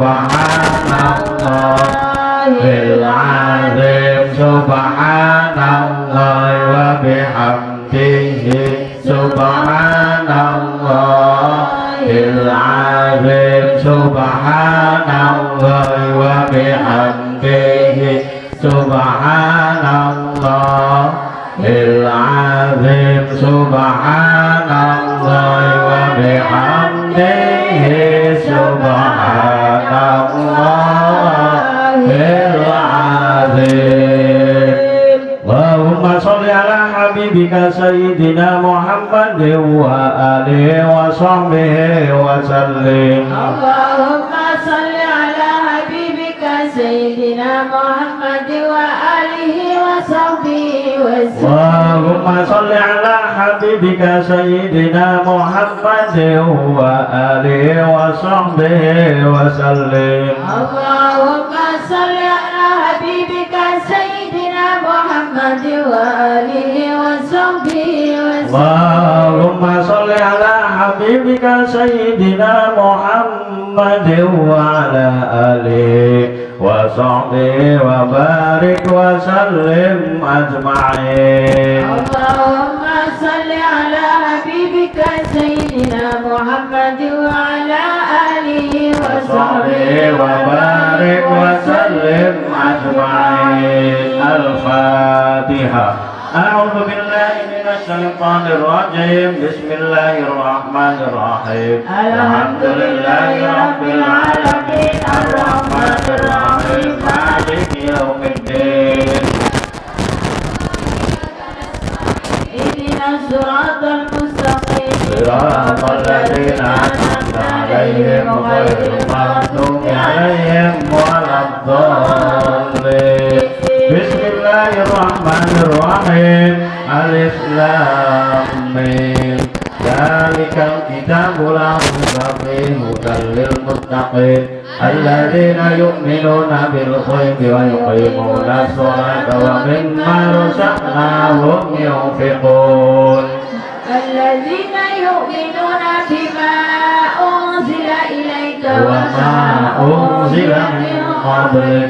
Subhanallah bil azim. Subhanallah wa bihamdihi. Subhanallah bil azim. Subhanallah wa bihamdihi. Subhanallah bil azim. Subhanallah wa bihamdihi. Subhanallah bil azim. Allahumma sholli ala habibika sayyidina Muhammad wa alihi wa sahbihi wa sallim. Allahumma salli ala habibika sayyidina Muhammad wa alihi wa sahbihi wa sallim. Allahumma sholli ala habibika sayyidina Muhammad wa alihi wa sahbihi wa sallim. Allahumma salli ala habibika sayyidina Muhammad wa alihi wa sahbihi wa sallim. Allahumma sholli ala habibika sayyidina Muhammad wa ala alihi وصحبه وبارك وسلم أجمعين. اللهم صل على حبيبك سيدنا محمد وعلى آله وصحبه وبارك وسلم أجمعين. الفاتحة. أعوذ بالله من الشيطان الرجيم. بسم الله الرحمن الرحيم. الحمد لله رب العالمين الرحمن الرحيم مالك يوم الدين. اهدنا الصراط المستقيم صراط الذين أنعمت عليهم غير المغضوب عليهم ولا الضالين. بسم الله الرحمن الرحيم. ألف لام ميم. ذلك الكتاب لا ريب فيه هدى للمتقين الذين يؤمنون بالغيب ويقيمون الصلاة ومما رزقناهم ينفقون. الذين يؤمنون بما أنزل إليك وما أنزل من قبلك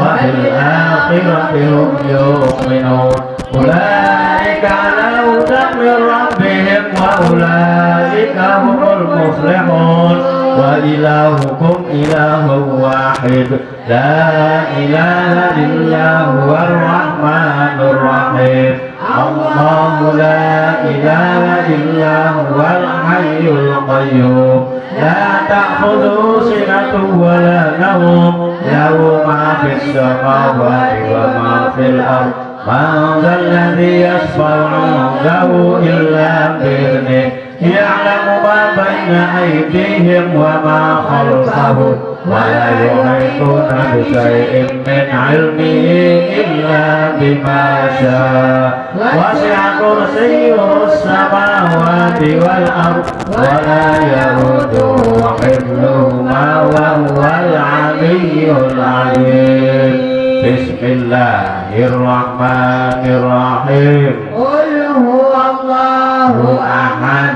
وبالآخرة هم يؤمنون. أولئك على هدى من ربهم وأولئك هم المفلحون. وإلهكم إله واحد لا إله إلا هو الرحمن الرحيم. الله لا إله إلا هو الحي القيوم لا تأخذه سنة ولا نوم له ما في السماوات وما في الأرض. من ذا الذي يشفع عنده إلا بإذنه يعلم ما بين أيديهم وما خلفهم ولا يحيطون بشيء من علمه إلا بما شاء. وسع كرسيه السماوات والأرض ولا يئوده حفظهما وهو العلي العظيم. بسم الله الرحمن الرحيم. قل هو الله أحد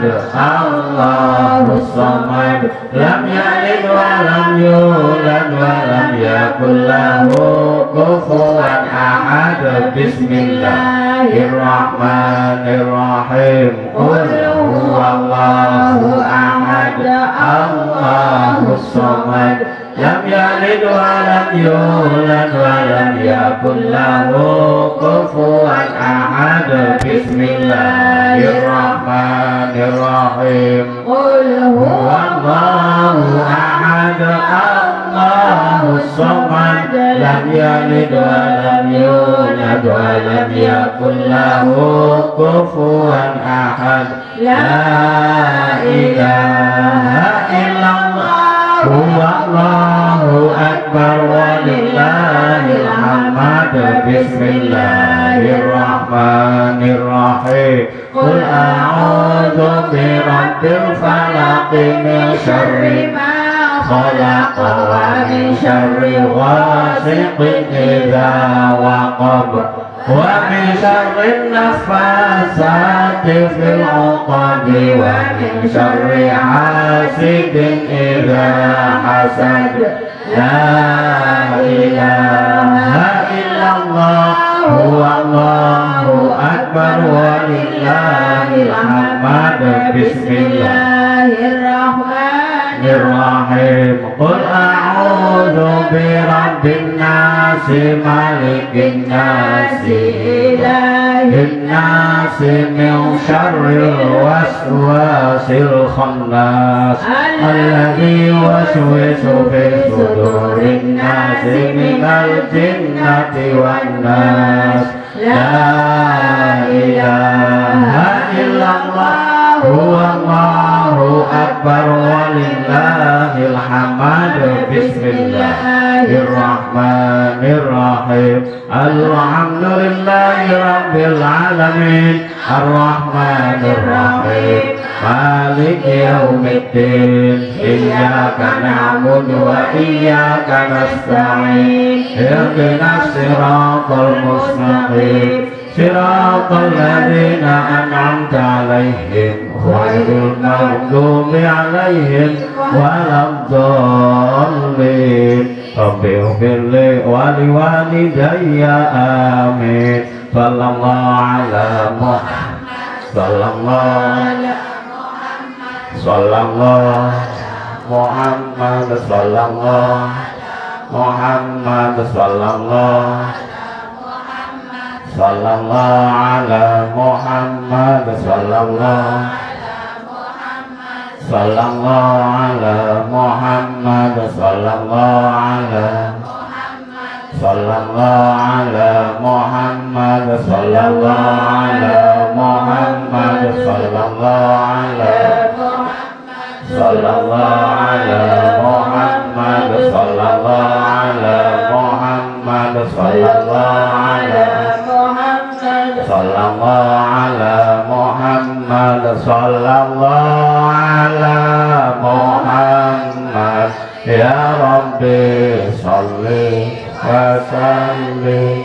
الله الصمد لم يلد ولم يولد ولم يكن له كفوا أحد. بسم الله الرحمن الرحيم. قل هو الله أحد الله الصمد لم يلد ولم يولد ولم يكن له كفوا أحد. بسم الله الرحمن الرحيم. قل هو الله أحد الله الصمد لم يلد ولم يولد ولم يكن له كفوا أحد. لا إله إلا الله هو الله أكبر ولله الحمد. بسم الله الرحمن الرحيم. قل أعوذ برب الفلق من شر ما خلق ومن شر غاسق إذا وقب ومن شر النفاثات في العقد ومن شر حاسد إذا حسد. لا إله إلا الله هو الله أكبر ولله الحمد. بسم الله الرحمن الرحيم. قل أعوذ برب الناس ملك الناس إله الناس من شر الوسواس الخناس الذي يوسوس في صدور الناس من الجنة والناس. لا إله إلا الله هو الله أكبر ولله الحمد. بسم الله الرحمن الرحيم. الحمد لله رب العالمين الرحمن الرحيم مالك يوم الدين. إياك نعبد وإياك نستعين. اهدنا الصراط المستقيم صراط الذين أنعمت عليهم غير المغضوب عليهم ولا الضالين. Rabbi ufirli wali walidayya amin. Sallallahu ala Muhammad, sallallahu Muhammad, sallallahu Muhammad, sallallahu ala Muhammad, sallallahu ala Muhammad, sallallahu ala Muhammad, sallallahu ala Muhammad, sallallahu ala Muhammad, sallallahu ala Muhammad, sallallahu ala Muhammad, sallallahu ala Muhammad. Ya Rabbi salli wa sallim.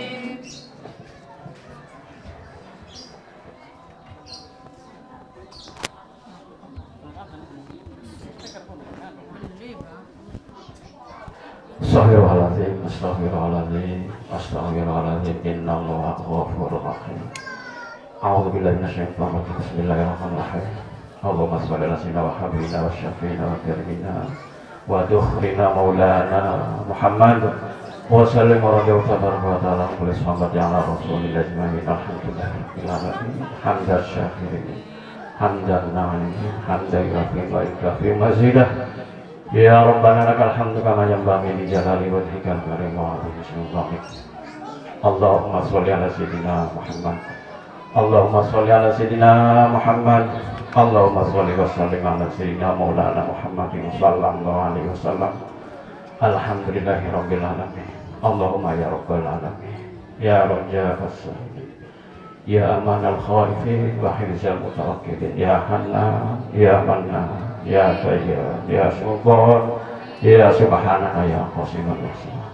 Astaghfirullahaladzim, astaghfirullahaladzim, astaghfirullahaladzim. Innallaha ghafurur rahim. A'udzubillahi minasyaitonir rajim. Bismillahirrahmanirrahim. Allahumma shalli ala sayyidina wa habibina wa syafiina wa karimina wa dukhrina maulana Muhammad wa sallim wa radiyallahu tabaraka wa ta'ala kulli sahabati ala rasulillah ajma'in. Alhamdulillah hamdan syakirin hamdan na'imin hamdan yafi'u wa ikafi mazidah. Ya Rabbana lakal hamdu kama yanbaghi li jalali wajhikal karim wa 'azimi sultanik. Allahumma shalli ala sayyidina Muhammad, Allahumma shalli ala sayyidina Muhammad, Allahumma shalli wa sallim ala sayyidina maulana Muhammadin sallallahu alaihi wasallam. Alhamdulillahi rabbil alamin. Allahumma ya rabbal alamin, ya raja as-salihin, ya amanal khaifin wa hirzal mutawakkilin, ya hanna ya manna ya tayyib ya sultan ya subhanaka ya qasimul rahman.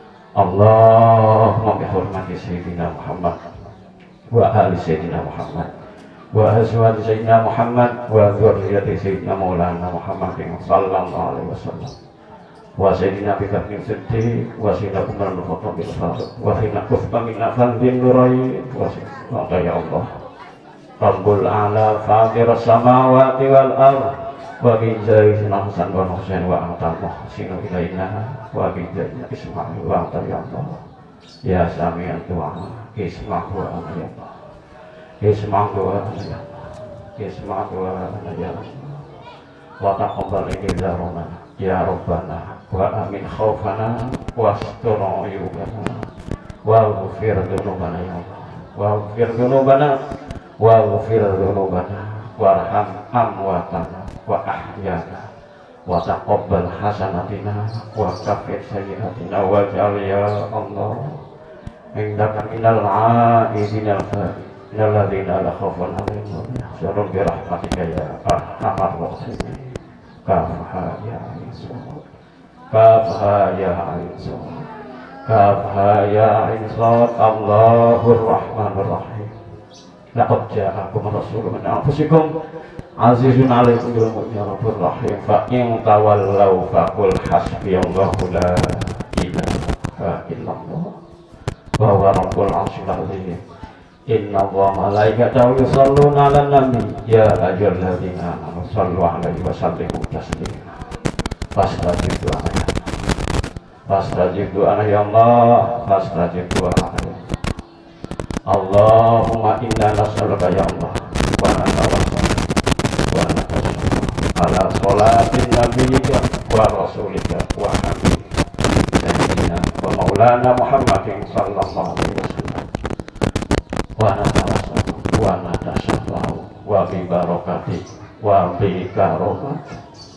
Allahumma bi hurmati sayyidina Muhammad wa ali sayyidina Muhammad wa azwaj sayyidina Muhammad wa dzurriyyati sayyidina maulana Muhammadin sallallahu alaihi wasallam wa sayyidina Abi Bakr Siddiq wa sayyidina Umar bin Khattab bin Faruq wa sayyidina Uthman bin Affan bin Nurayn wa ya Allah Rabbul ala fatir as-samawati wal ardh wa bi jaizina Hasan wa Husain wa atal muhsinu ilaina wa bi jaizina Ismail wa atal ya Allah ya sami'an du'a isma'u wa ya Allah isma'u wa ya Allah isma'u wa ya Allah wa taqabbal ijazahuna ya Rabbana wa amin khaufana wa astur uyubana wa ghfir dzunubana ya Allah wa ghfir dzunubana wa ghfir dzunubana warham amwatana wa ahyana wa taqabbal hasanatina wa kaffir sayyi'atina wa ja'al ya Allah indaka minal a'idina minal ladzina la khaufun 'alaihim wa la yahzanun bi rahmatika ya arhamar rahimin. Kafha ya Isa, kafha ya Isa, kafha ya Isa. Allahur Rahmanur Rahim. Laqad ja'akum rasulun min anfusikum azizun 'alaikum bil mu'minina raufur rahim. Fa in tawallaw faqul hasbiyallahu la ilaha illallah wa huwa rabbul 'arsyil 'azim. Inna Allaha malaikatahu yusholluna 'alan nabi ya ayyuhalladzina amanu shallu 'alaihi wa sallimu taslima. Fastajib du'ana, fastajib du'ana ya Allah, fastajib du'ana ya Allah. Allahumma inna nas'aluka ya Allah wa natawassalu wa natawassalu ala sholatin nabiyyika wa rasulika wa habibika sayyidina wa maulana Muhammadin sallallahu alaihi wasallam wa natawassalu wa natashafahu wa bi barakati wa bi karamati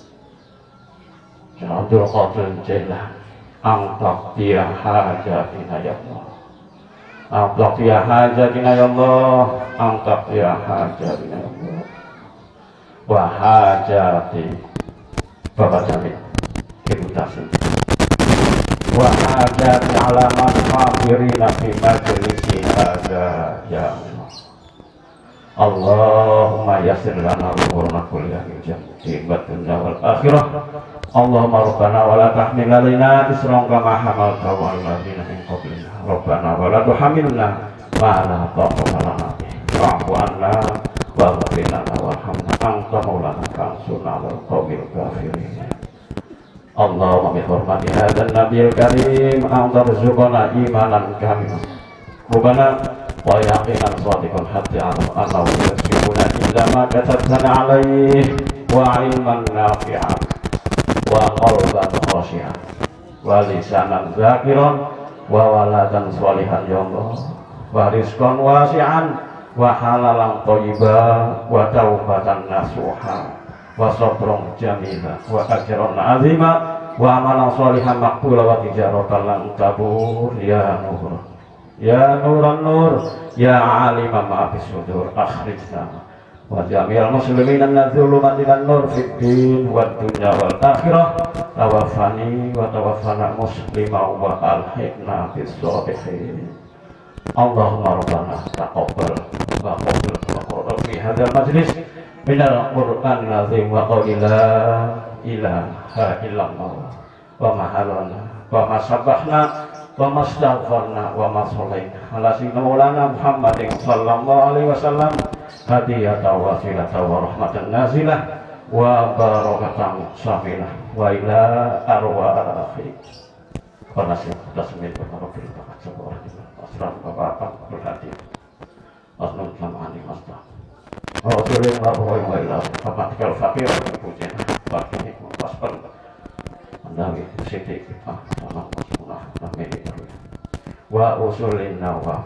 Abdul Qadir Jailan angkat dia hajatina ya Allah, angkat dia hajatina ya Allah, angkat dia hajatina ya Allah wa hajati Bapak Jamil Ibu Taslim wa hajati alamat hafirina fi majlisi hadza ya Allah. Allahumma yassir lana umurana kulliyahil jannati wa dunya wal akhirah. Allahumma rabbana wa la tahmil alaina isran kama hamalta wa alladhina min qablina. Rabbana wa la tuhamilna ma la taqata lana wa'fu 'anna waghfir lana warhamna anta maulana fansurna 'alal qaumil kafirin. Allahumma bi hurmati hadzal nabiyil karim anta rzuqna imanan kamilan. Rabbana wa yaqinan shadiqan hatta anna yusibuna illa ma katabtana alaihi wa ilman nafi'an wa qalban khashi'an wa lisanan zakiran wa waladan sholihan ya Allah wa rizqan wasi'an wa halalan thayyiban wa taubatan nasuha wa sabran jamila wa ajran azima wa amalan sholihan maqbula wa tijaratan lan tabur ya nur ya nuran nur ya aliman ma fis sudur akhrijna wa jami'al muslimin an-zulumati lan nur fid din wad dunya wal akhirah tawaffani wa tawaffana muslima wa alhiqna bis sholihin. Allahumma rabbana taqabbal wa qabbal fi hadzal majlis minal qur'anil azim wa qawli la ilaha illallah wa ma halana wa ma sabbahna wa mastaghfarna wa ma shallaina ala sayyidina maulana Muhammadin sallallahu alaihi wasallam hadiyatan wasilatan wa rahmatan nazilah wa barakatan syamilah wa ila arwahi panasih tasmid wa rabbil takat sabah asran bapak berhati asnun samani masta Rasulullah wa ila fatikal fakir pujian fakir paspan andawi siti sama sunah amin wa usulin wa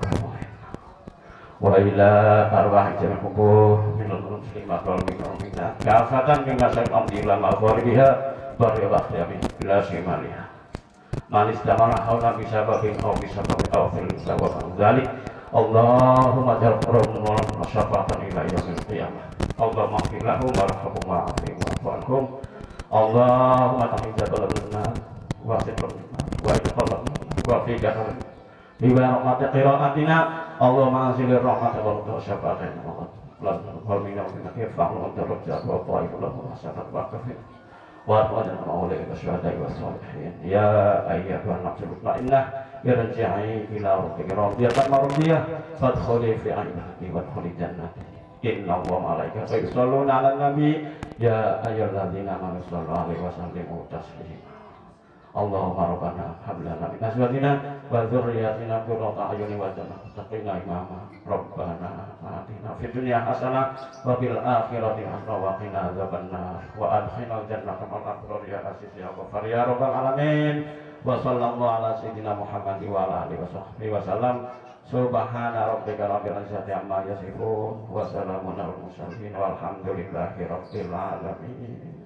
wa ila arwah jami kubur minal muslimat wal mu'minat kafatan min masyarakat ila ma'fariha bari bakhtiyami bila simaliha manis damana hauna bisa babin au bisa babin au fil sawab dzalik Allahumma jarqrum wa syafa'atan ila yaumil qiyamah Allahumma ighfir lahum warhamhum wa'afihim wa'fu Allahumma tahijjatul lana wa sirrul wa iqalam wa fi jahannam bi rahmatika qira'atina Allahumma anzil rahmatak wa syafa'atan wal minna wa irfa'u darajat wa ta'iful lahu hasanat wa kafir wa ta'ala ma'ulaika syuhada'i wa salihin ya ayyuhan nafsul mutmainnah irji'i ila rabbika radiyatan mardiyah fadkhuli fi 'ibadati wadkhuli jannati inna Allaha malaikatahu yusholluna 'alan nabi ya ayyuhalladzina amanu shallu 'alaihi wa sallimu taslima Allahumma rabbana hab lana min azwajina wa dzurriyyatina qurrata a'yunin waj'alna imama rabbana atina fid dunya hasanah wa fil akhirati hasanah wa qina adzabannar wa adkhilnal jannata ma'al abrar ya aziz ya ghafar ya rabbal alamin wa sallallahu ala sayyidina Muhammad wa ala alihi washabbihi wasallam subhana rabbika rabbil izzati amma yasifun wa salamun alal mursalin walhamdulillahi rabbil alamin.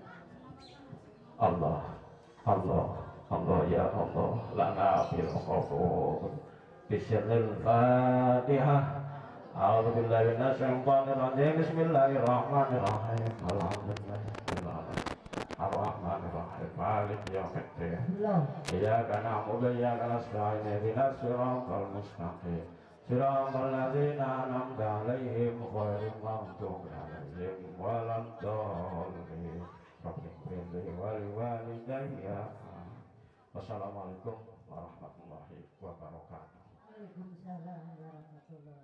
Allah Allah Allah ya Allah lana bil qabul bismillahil fatihah a'udzu billahi minasyaitonir rajim bismillahirrahmanirrahim alhamdulillahi rabbil alamin arrahmanir rahim maliki yaumiddin iyyaka na'budu wa iyyaka nasta'in ihdinas siratal mustaqim siratal ladzina an'amta 'alaihim ghairil maghdubi 'alaihim waladdallin rabbil walidayya. Wassalamualaikum warahmatullahi wabarakatuh. Waalaikumsalam warahmatullahi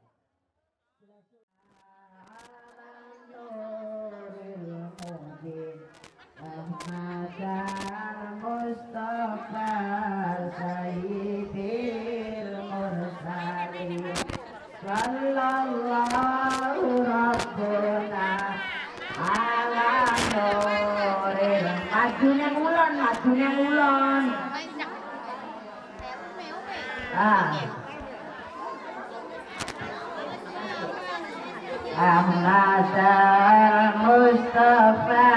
wabarakatuh. Ahmad Mustafa Sayyidil Mursalin sallallahu rabbuna ala nuril majunya mulon Ahmad Mustafa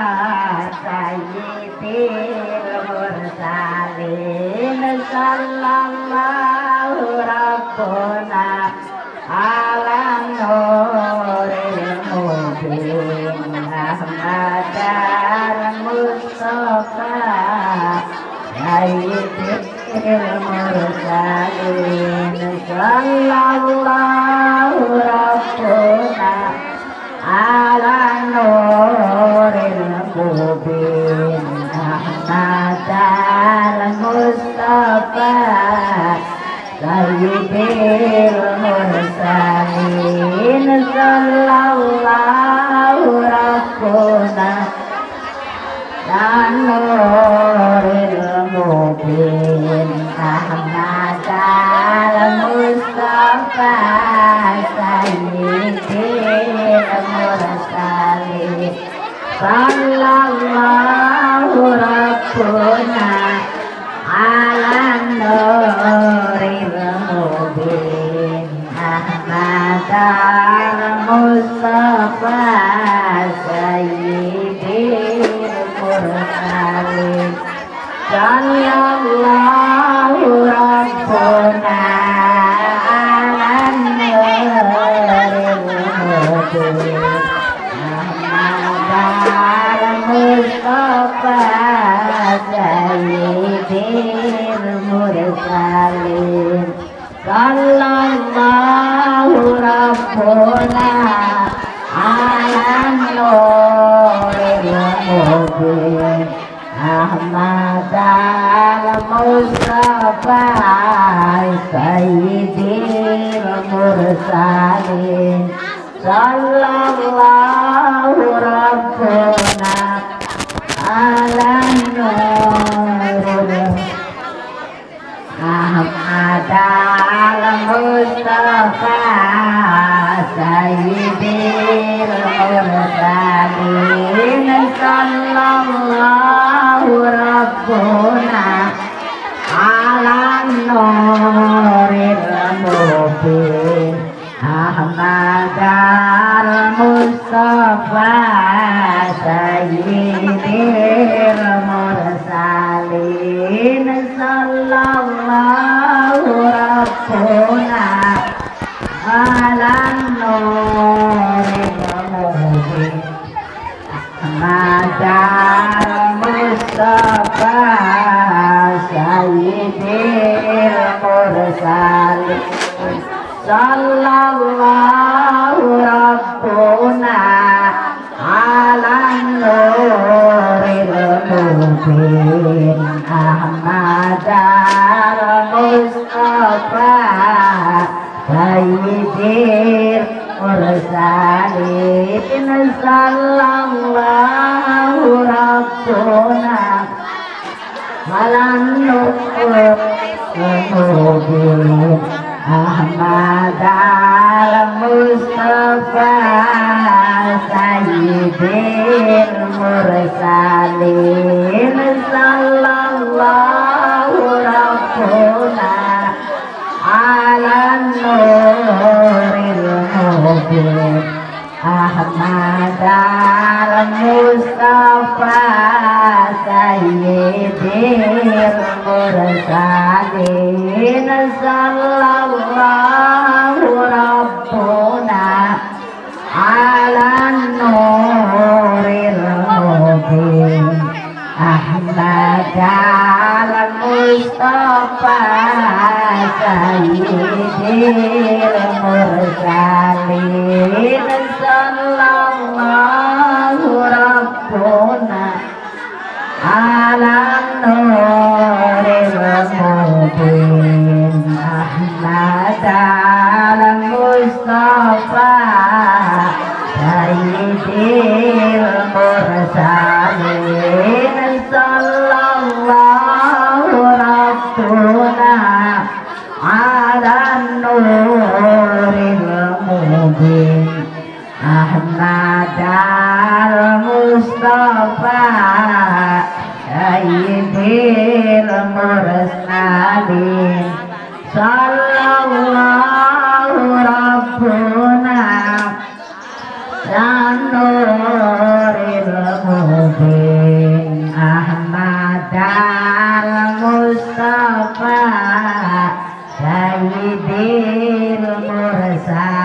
Sayyidil Mursalin sallallahu rabbuna ala nuril mubin Ahmad Mustafa Sayyidil Mursalin sallallahu rabbuna sayyidil mursalin sallallahu rabbuna dan nuril mubin Ahmad al-Mustafa sayyidil mursalin sallallahu rabbuna ala nuril mubin Ahmad al-Mustafa sayyidil mursalin sallallahu rabbuna ala nuril mubin Mustafa sayyidil mursalin sallallahu rabbuna ala nuril mubin Ahmad al-Mustafa sayyidil mursalin sallallahu rabbuna ala nuril Ahmad al-Mustafa sayyidil mursalin sallallahu rabbuna ala nuril mubin Ahmad al-Mustafa sayyidil mursalin sallallahu rabbuna ala nuril mubin Ahmad al-Mustafa sayyidil mursalin sallallahu rabbuna ala nuril mubin Ahmad al-Mustafa sayyidil mursalin sallallahu rabbuna ala nuril mubin Ahmad al-Mustafa sayyidil mursalin sallallahu rabbuna ala nuril mubin Ahmad al-Mustafa sayyidil mursalin sallallahu rabbuna ala nuril mubin Ahmad al-Mustafa sayyidil mursalin sallallahu rabbuna ala nuril mubin Ahmad al-Mustafa sayyidil mursalin sallallahu rabbuna ala nuril mubin Ahmad al-Mustafa sayyidil mursalin sallallahu rabbuna ala nuril mubin Ahmad al-Mustafa sayyidil mursalin